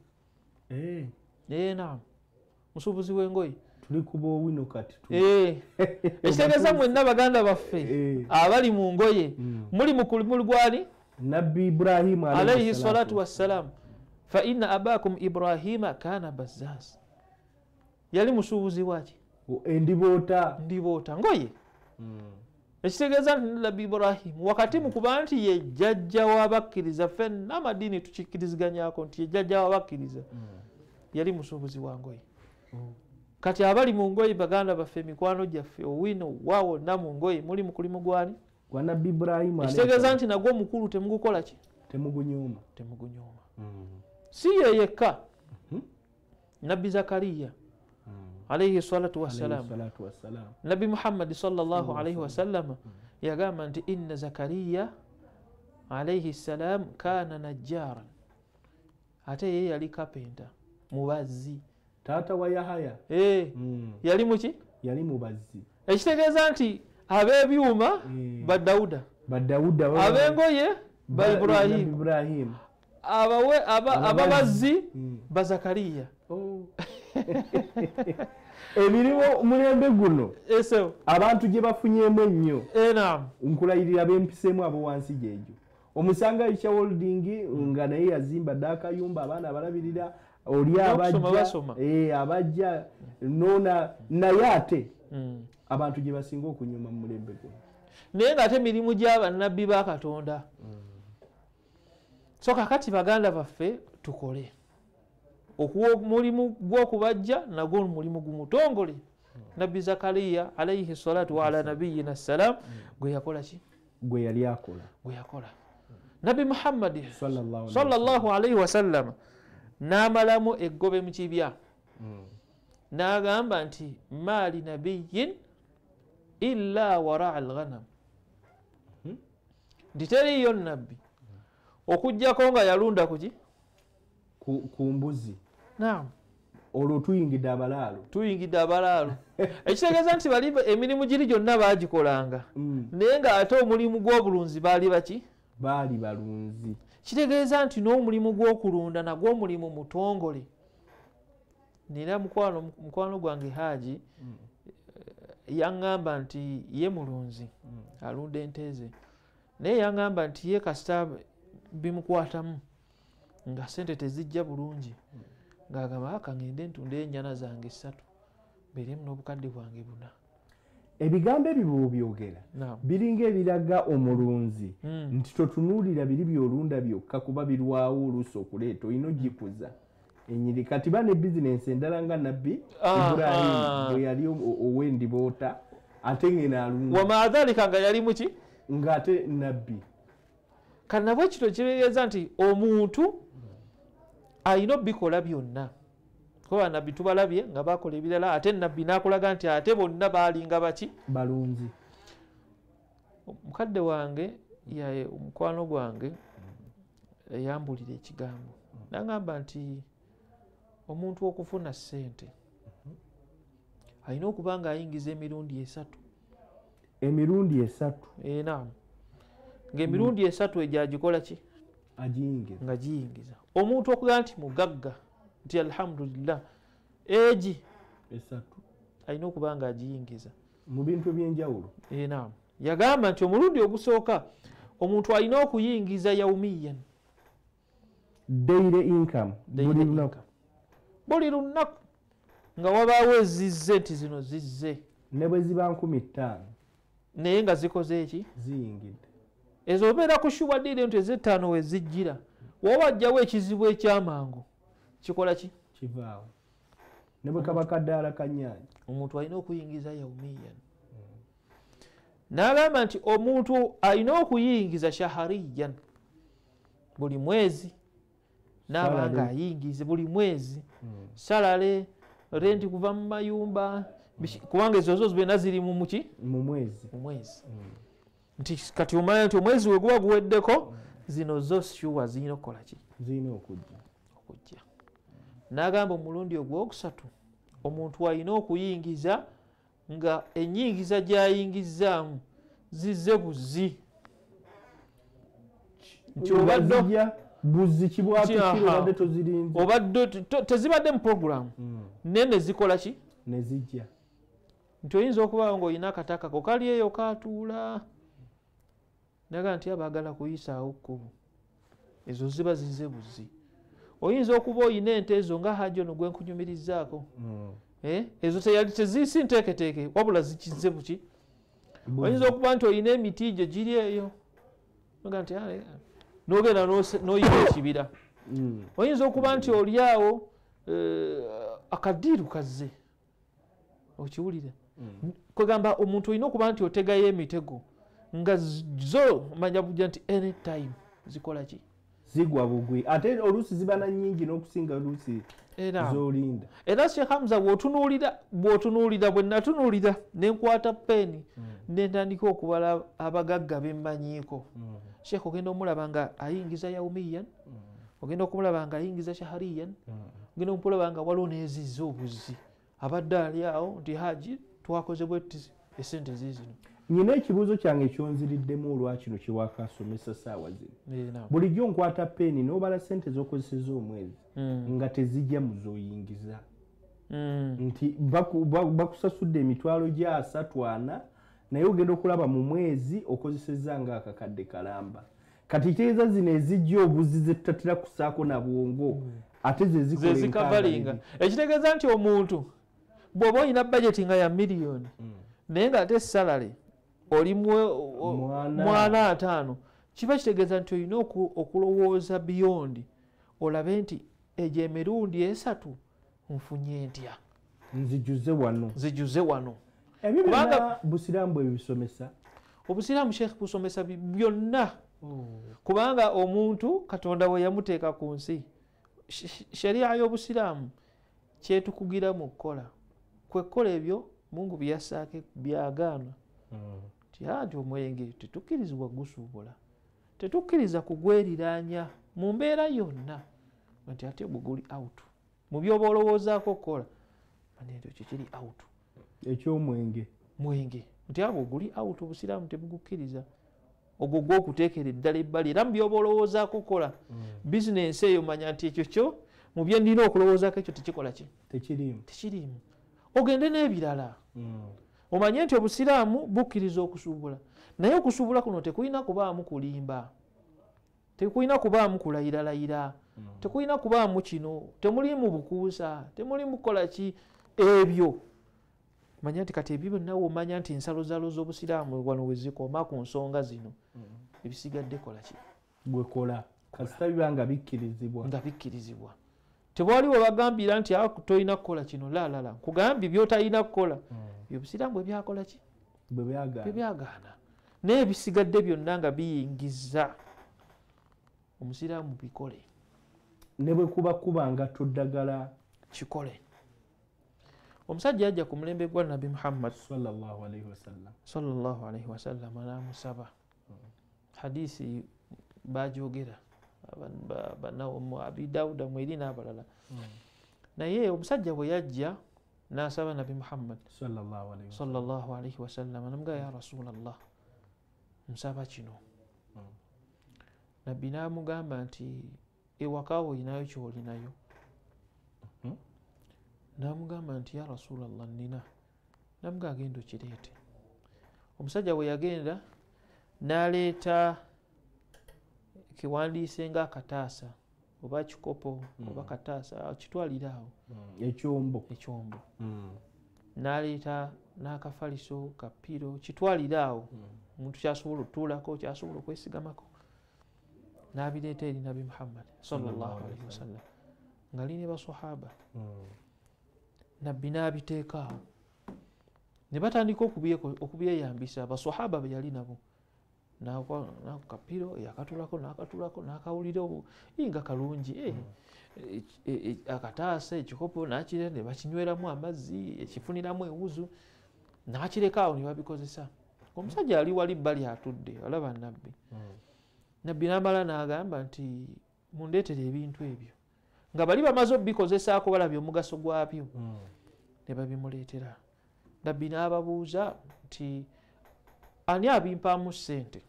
naam musuubuzi w'engoye tuli kuba owino kati ekitegeeza mwenna baganda baffe abali mu ngoye muli mu kulimuli gwani Nabbi Ibrahim alayhi salatu wassalam fa inna abakum Ibrahima kana bazzaz yali musuubuzi waki endiboota ngoye ekitegeeza nti Nabbi Ibrahim wakati mu kuba nti ye jjajja w'abakkiriza ffenna amadiini tukikkiriziganyako nti ye jjajja w'abakkiriza yali musuubuzi wa ngoye kati abali mu ngoye baganda baffe mikwano gyaffe owino waawo na mu ngoye muli mu kulimu gwani gwa Nabbi Ibrahim ekitegeeza nti nagwo omukulu temugukola ki temugunyooma si ye yekka Nabbi Zakariya alayhi salatu wassalam Nabbi Muhammad sallallahu alayhi wasallam yagamba nti inna Zakariya alayhi salam kana najjaran ate ye yali kapenta mubazzi taata wa Yahaya yali muki yali mubazzi ekitegeeza nti ab'ebyuma ba Dawuda ab'engoye ba Ibrahim ababazzi ba Zakariya emirimu mulembe guno abantu gye bafunyemu ennyo nkulayirira bempiseemu abo wansi gyegyo omusanga Isha Holding nga naye yazimba dda akayumba abaana abalabirira oli abajja nona naye ate abantu gye basinga okunyuma mu mulembe guno naye ng'ate emirimu gy'abannabbi ba Katonda so kakati baganda baffe tukole omulimu gw'okubajja nagwo mulimu gumutongole Nabbi Zakariya alayhi salatu wa ala nabiyina salam gwe yakola ki gwe yali akola Nabbi Muhammad sallallahu alayhi wasallam n'amalamu eggobe mu kibya n'agamba nti maali nabiyyin illa wara al-ghanam nti teriyo nabbi okujjako nga yalunda kuki ku mbuzi naam olwo tuyingidde abalaalo ekitegeeza nti bali emirimu giri gyonna baagikolanga naye ng'ate omulimu gw'obulunzi baali baki baali balunzi kitegeeza nti n'omulimu gw'okulunda nagwo omulimu mutongole nina mukwano gwange Haji yaŋŋamba nti ye mulunzi alunda ente ze naye yaŋŋamba nti ye kasita bimukwatamu nga sente tezijja bulungi ng'agamba aka ngende ntunda enjana zange 3 mbeeremu n'obukadde bwange 4 ebigambo ebyo by'obyogera biringa ebiraga omulunzi nti totunuulira biri by'olunda byokka kuba birwawo oluusi okuleeta olina ogikuza enyiri kati bane bizinensi endala nga nabbi Ibrahim bwe yali ow'endiboota ate ng'eno alunda wamaadhalika nga yali muki ng'ate nabbi kati nabwe kito kitegeeza nti omuntu alina obikola byonna kuba nabbi tubalabye nga bakola ebirala ate nabbi n'akulaga nti ate bonna baalinga baki balunzi. Mukadde wange yaye omukwano gwange eyambulira ekigambo nagamba nti omuntu okufuna ssente alina okuba nga ayingiza emirundi 3. Emirundi 3? Naam. Ng'emirundi 3 egyo agikola ki? Agiyingiza. Nga giyingiza. Omuntu okuga nti mugagga nti alhamdulillah egi 3 alina okuba nga agiyingiza mu bintu ebyenjawulo. Naam. Yagamba nti omulundi ogusooka omuntu alina okuyingiza yaumiyan, daily income, buli lunaku nga wabaawo ezizze nti zino zizze ne bwe ziba 15 naye nga zikoze eki ziyingidde. Ezo obeera kushuba ddire nti ez'ettaano we zijjira wawajjawo ekizibu ekyamangu kikola ki? Kivaawo. Ne bwe kaba kaddaala kannyanja omuntu alina okuyingiza yaumiyan. N'agamba nti omuntu alina okuyingiza shahariyan, buli mwezi n'aba nga ayingize buli mwezi salale renti kuva mu mayumba kubanga ezo zo zibena ziri mu muki mu mwezi nti kati omanya nti omwezi we guba guweddeko zino zo shuwa zirina okukola ki? Zirina okujja. N'agamba omulundi ogwokusatu omuntu alina okuyingiza nga enyingiza gy'ayingizaamu zizze buzi nti obadde buzi kibwatokirobadde tozirinze obadde tezibadde mu programu nene zikola ki? Ne zijja. Nti oyinza okuba nga olina akataka ko kali eyo katuula naga nti abaagala kuyisaawo kkubo ezo ziba zizze buzi. Oyinza okuba oyina ente ezo nga hajjo no gwenkunyumirizaako ezo tezisi nteeketeeke wabula zikizze buki. Oyinza okuba nti olina emiti gye giri eyo naga nti n'ogenda n'oyina ekibira. Oyinza okuba nti oliawo akadiiru kazze okiwulire. Kwegamba omuntu olina okuba nti otegayo emitego nga zo manya bujja nti anytime zikola ki? Zigwa bugwi. Ate oluusi ziba na nnyingi n'okusinga oluusi z'olinda. Era Sheikh Hamza bw'otunuulira bwe natunuulira ne nkwata peeni ne ntandika okubala abagagga be mmanyiiko. Sheikh ogenda omulaba nga ayingiza yaumiyan, ogenda okumulaba nga ayingiza shahariyan, ogenda okumulaba nga waliwo n'ezizza obuzi abadde ali awo nti haji twakoze bwetti esente ziizino. Nyina ekibuuzo kyange kyonziriddemu olwakino kyewakasomesa saawa zino. Bulijjo nkwata peeni n'obala ssente z'okozeseza omwezi nga tezijja mu z'oyingiza. Nti bakusasudde emitwalo gya 3-4 naye ogenda okulaba mu mwezi okozeseza nga akakadde kalamba. Kati kitegeeza zino ezijja obuzi zetatera kusaako na bwongo ate zezikavalinga. Ekitegeeza nti omuntu bw'oba olina budgeti nga ya miliyoni naye ng'ate salary oli mwana 5 kiba kitegeeza nti olina okulowooza beyond olabe nti egyo emirundi 3 nfunye ntya nzijuze wano. Ebyo byonna busiraamu bwe bisomesa. Obusiraamu Sheikh busomesa byonna kubanga omuntu Katonda we yamuteeka ku nsi. Sharia y'obusiraamu kyetukugira mu kukola kwekola ebyo Mungu byasaake byagaana nti omwenge tetukkirizibwa gusuubula, tetukkiriza kugweriranya mu mbeera yonna nti ate bwe guli out mu byoba olowoozaako okukola nti ekyo kiri out eky'omwenge nti abo guli out obusiraamu tebugukkiriza ogwo gw'okuteekera eddala ebbali era mu byoba olowoozaako okukola bizinensi eyo manya nti ekyo kyo mu bye ndina okulowoozaako ekyo tekikola ki? Tekiriimu. Ogende n'ebirala omanye nti obusiraamu bukkiriza okusuubula naye okusuubula kuno tekulina kubaamu kulimba, tekulina kubaamu kulayiralayira, tekulina kubaamu kino, temulimu bukuusa, temulimu kukola ki ebyo manya nti kati ebyo nawe omanya nti ensalo zaalo z'obusiraamu wano we zikoma ku nsonga zino ebisigadde kola ki gwekola kasita biba nga bikkirizibwa tewaliwo bagambira nti tolina kukola kino laalala kugambye byotalina kukola obusiraamu bwebyakola ki bwebyagaana naye bisigadde byonna nga biyingiza omusiraamu bikole ne bwe kuba nga tuddagala kikole. Omusajja yajja ku mulembe gwa Nabi Muhammad sallallahu alaihi wasallam n'amusaba hadisi bajogera Abi Dawuda mweri n'abalala naye omusajja bwe yajja n'asaba Nabi Muhammad sallallahu alaihi wasallam namugamba ya Rasulallah nsaba kino. Nabbi n'amugamba nti ewaka olinayo kyolinayo? N'amugamba nti ya Rasulallah nina. N'amugamba genda okireete. Omusajja bwe yagenda n'aleeta kiwandiise nga akataasa oba kikopo oba kataasa kitwalira awo ekyombo n'aleeta n'akafaliso kapiro kitwalira awo omuntu kyasobola otuulako kyasobola okwesigamako n'abireeta eri Nabi Muhammad sallallahu alaihi wasallam nga ali ne basahaba. Nabbi n'abiteeka awo ne batandika okubyeyambisa basahaba be yali nabo nakapiro yakatulako nakawulira nga kalungi akataasa ekikopo nakire ne bakinyweramu amazzi ekifuniramu ewuzu nakireka awo ne babikozesa. Omusajja ali wali bbali atudde olaba Nabbi. Nabbi n'amala n'agamba nti mundeetere ebintu ebyo nga bali bamaze obikozesaako balabye omugaso gwabyo ne babimuleetera. Nabbi n'ababuuza nti ani abimpaamu ssente?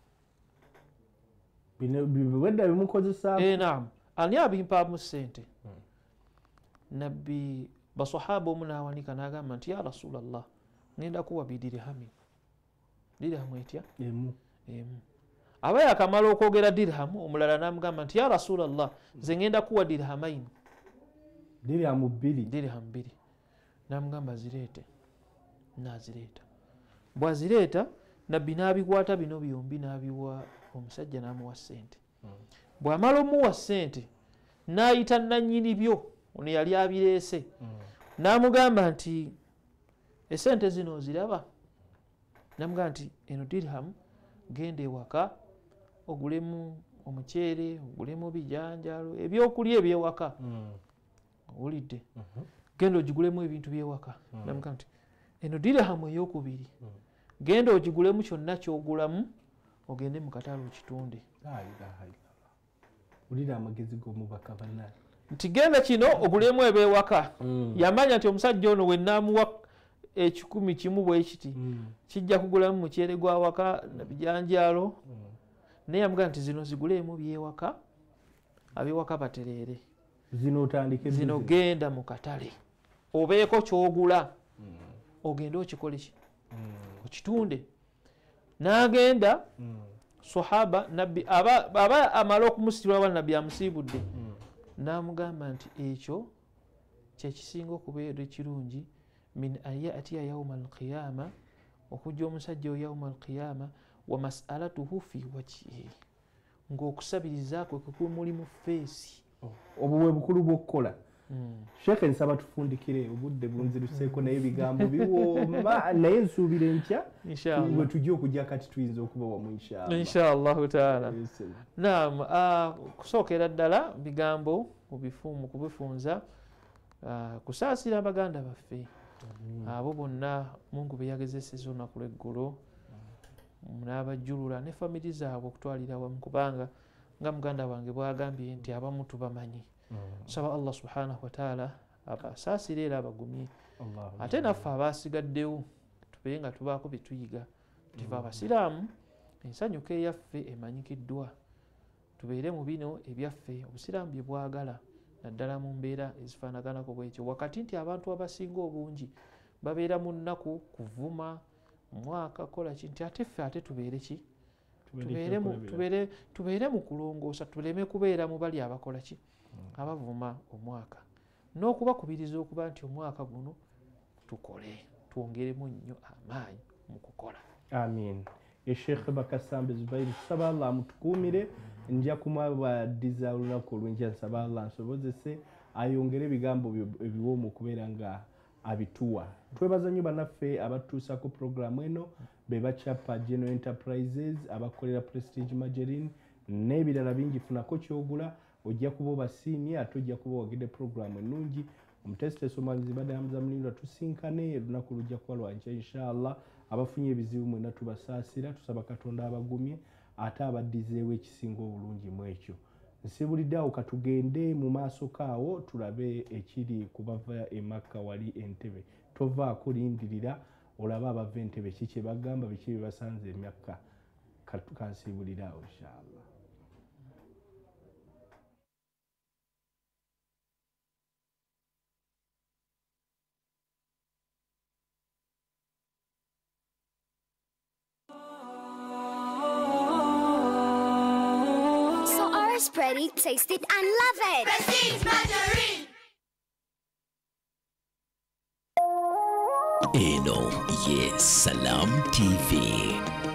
Wedda bimukozesaako? Naam, ani abimpaamu ssente? Nabbi basahaba omu n'awanika n'agamba nti ya Rasulallah ngenda kuwa bidirhami. Dirhamu etya? Emu. Aba yakamala okwogera dirhamu omulala n'amugamba nti ya Rasulallah nze ngenda kuwa dirhamaini. Dirhamu bbiri. N'amugamba zireete. N'azireeta. Bw'azireeta Nabbi n'abikwata bino byombi n'abiwa omusajja n'amuwa ssente. Bw'amala omuwa ssente n'ayita nannyini byo ono yali abireese n'amugamba nti essente zino oziraba? N'amugamba nti eno dirhamu genda ewaka ogulemu omuceere ogulemu bijanjalo ebyokulya ebyewaka owulidde genda ogigulemu ebintu byewaka. N'amugamba nti eno dirhamu eyokubiri genda ogigulemu kyonna kyogulamu ogende mu katale okitunde. Ulira amagezi g'omubaka bannange nti genda kino ogulemu ebyewaka. Yamanya nti omusajja ono we naamuwa 1,000 bwe kiti kijja kugulamu muceere gwa waka na bijanjalo naye amugamba nti zino ziguleemu byewaka abyewaka batereere zino otandike zino genda mu katale obeeko kyogula ogende okikole ki okitunde. N'agenda sahaba Nabbi aba amala okumusitula wabula Nabbi amusiibudde n'amugamba nti ekyo kyekisinga okubeera ekirungi min an yatiya yauma alqiyama okujja omusajja o yauma alqiyama wa masalatuhu fi wajhihi ng'okusabiriza kwe kumuli mu feesi. Obwo bwe bukulu bw'okukola. Sheikh nsaba tufundikire obudde bunziruseeko naye ebigambo biwooma naye nsuubira enkya bwe tujja okujja kati tuyinza okuba wamu inshallah taala. Naam, kusookera ddala bigambo kubifunza kusaasira abaganda baffe abo bonna Mungu be yagezeseza olunaku lw'eggulo n'abajjulula ne famiri zaabwe okutwalira wamu kubanga nga muganda wange bwagambye nti abamu tubamanyi. Saba Allah subhanahu wa ta'ala abasaasire era abagumye ate naffe abaasigaddewo tubeere nga tubaako bye tuyiga tuva abasiraamu ensanyuka eyaffe emanyikiddwa tubeere mu bino ebyaffe obusiraamu bye bwagala naddala mu mbeera ezifaanaganako bwekyo wakati nti abantu abasinga obungi babeera mu nnaku kuvuma mwaka kola ki nti ate ffe ate tubeere ki tubeere mu kulongoosa tuleme kubeera mu bali abakola ki abavuma omwaka n'okubakubiriza okuba nti omwaka guno tukole twongeremu nnyo amaanyi mu kukola. Amin. Sheikh Bakasambe Zubairi tusaba Allah amutukumire, nja kumwabadiza olunaku olw'enkya, nsaba Allah ansobozese ayongere ebigambo ebiwoomu okubeera nga abituwa. Twebaza nnyo bannaffe abatutuusako programu eno, be bacapa General Enterprises, abakolera Prestige Margarine n'ebirala bingi. Funako kyogula, ojja kuba obasiimye ate ojja kuba wagidde programu ennungi. Omutesiteesi omwagizi badde Hamza Mulindwa tusinkane olunaku lujja kuba lwankya inshallah. Abafunye ebizibu mwena tubasaasira, tusaba Katonda abagumye ate abaddizeewo ekisinga obulungi mu ekyo. Nsibulidde awo katugende mu maaso kaawo tulabe ekiri ku bava e Makka wali Entebbe. Tovaako lindirira olabe abava Entebbe ki kye bagamba, biki bye basanze e Makka. Kansibulira awo inshallah. Spready, taste it and love it. Prestige Margarine. Eno ye Salam TV.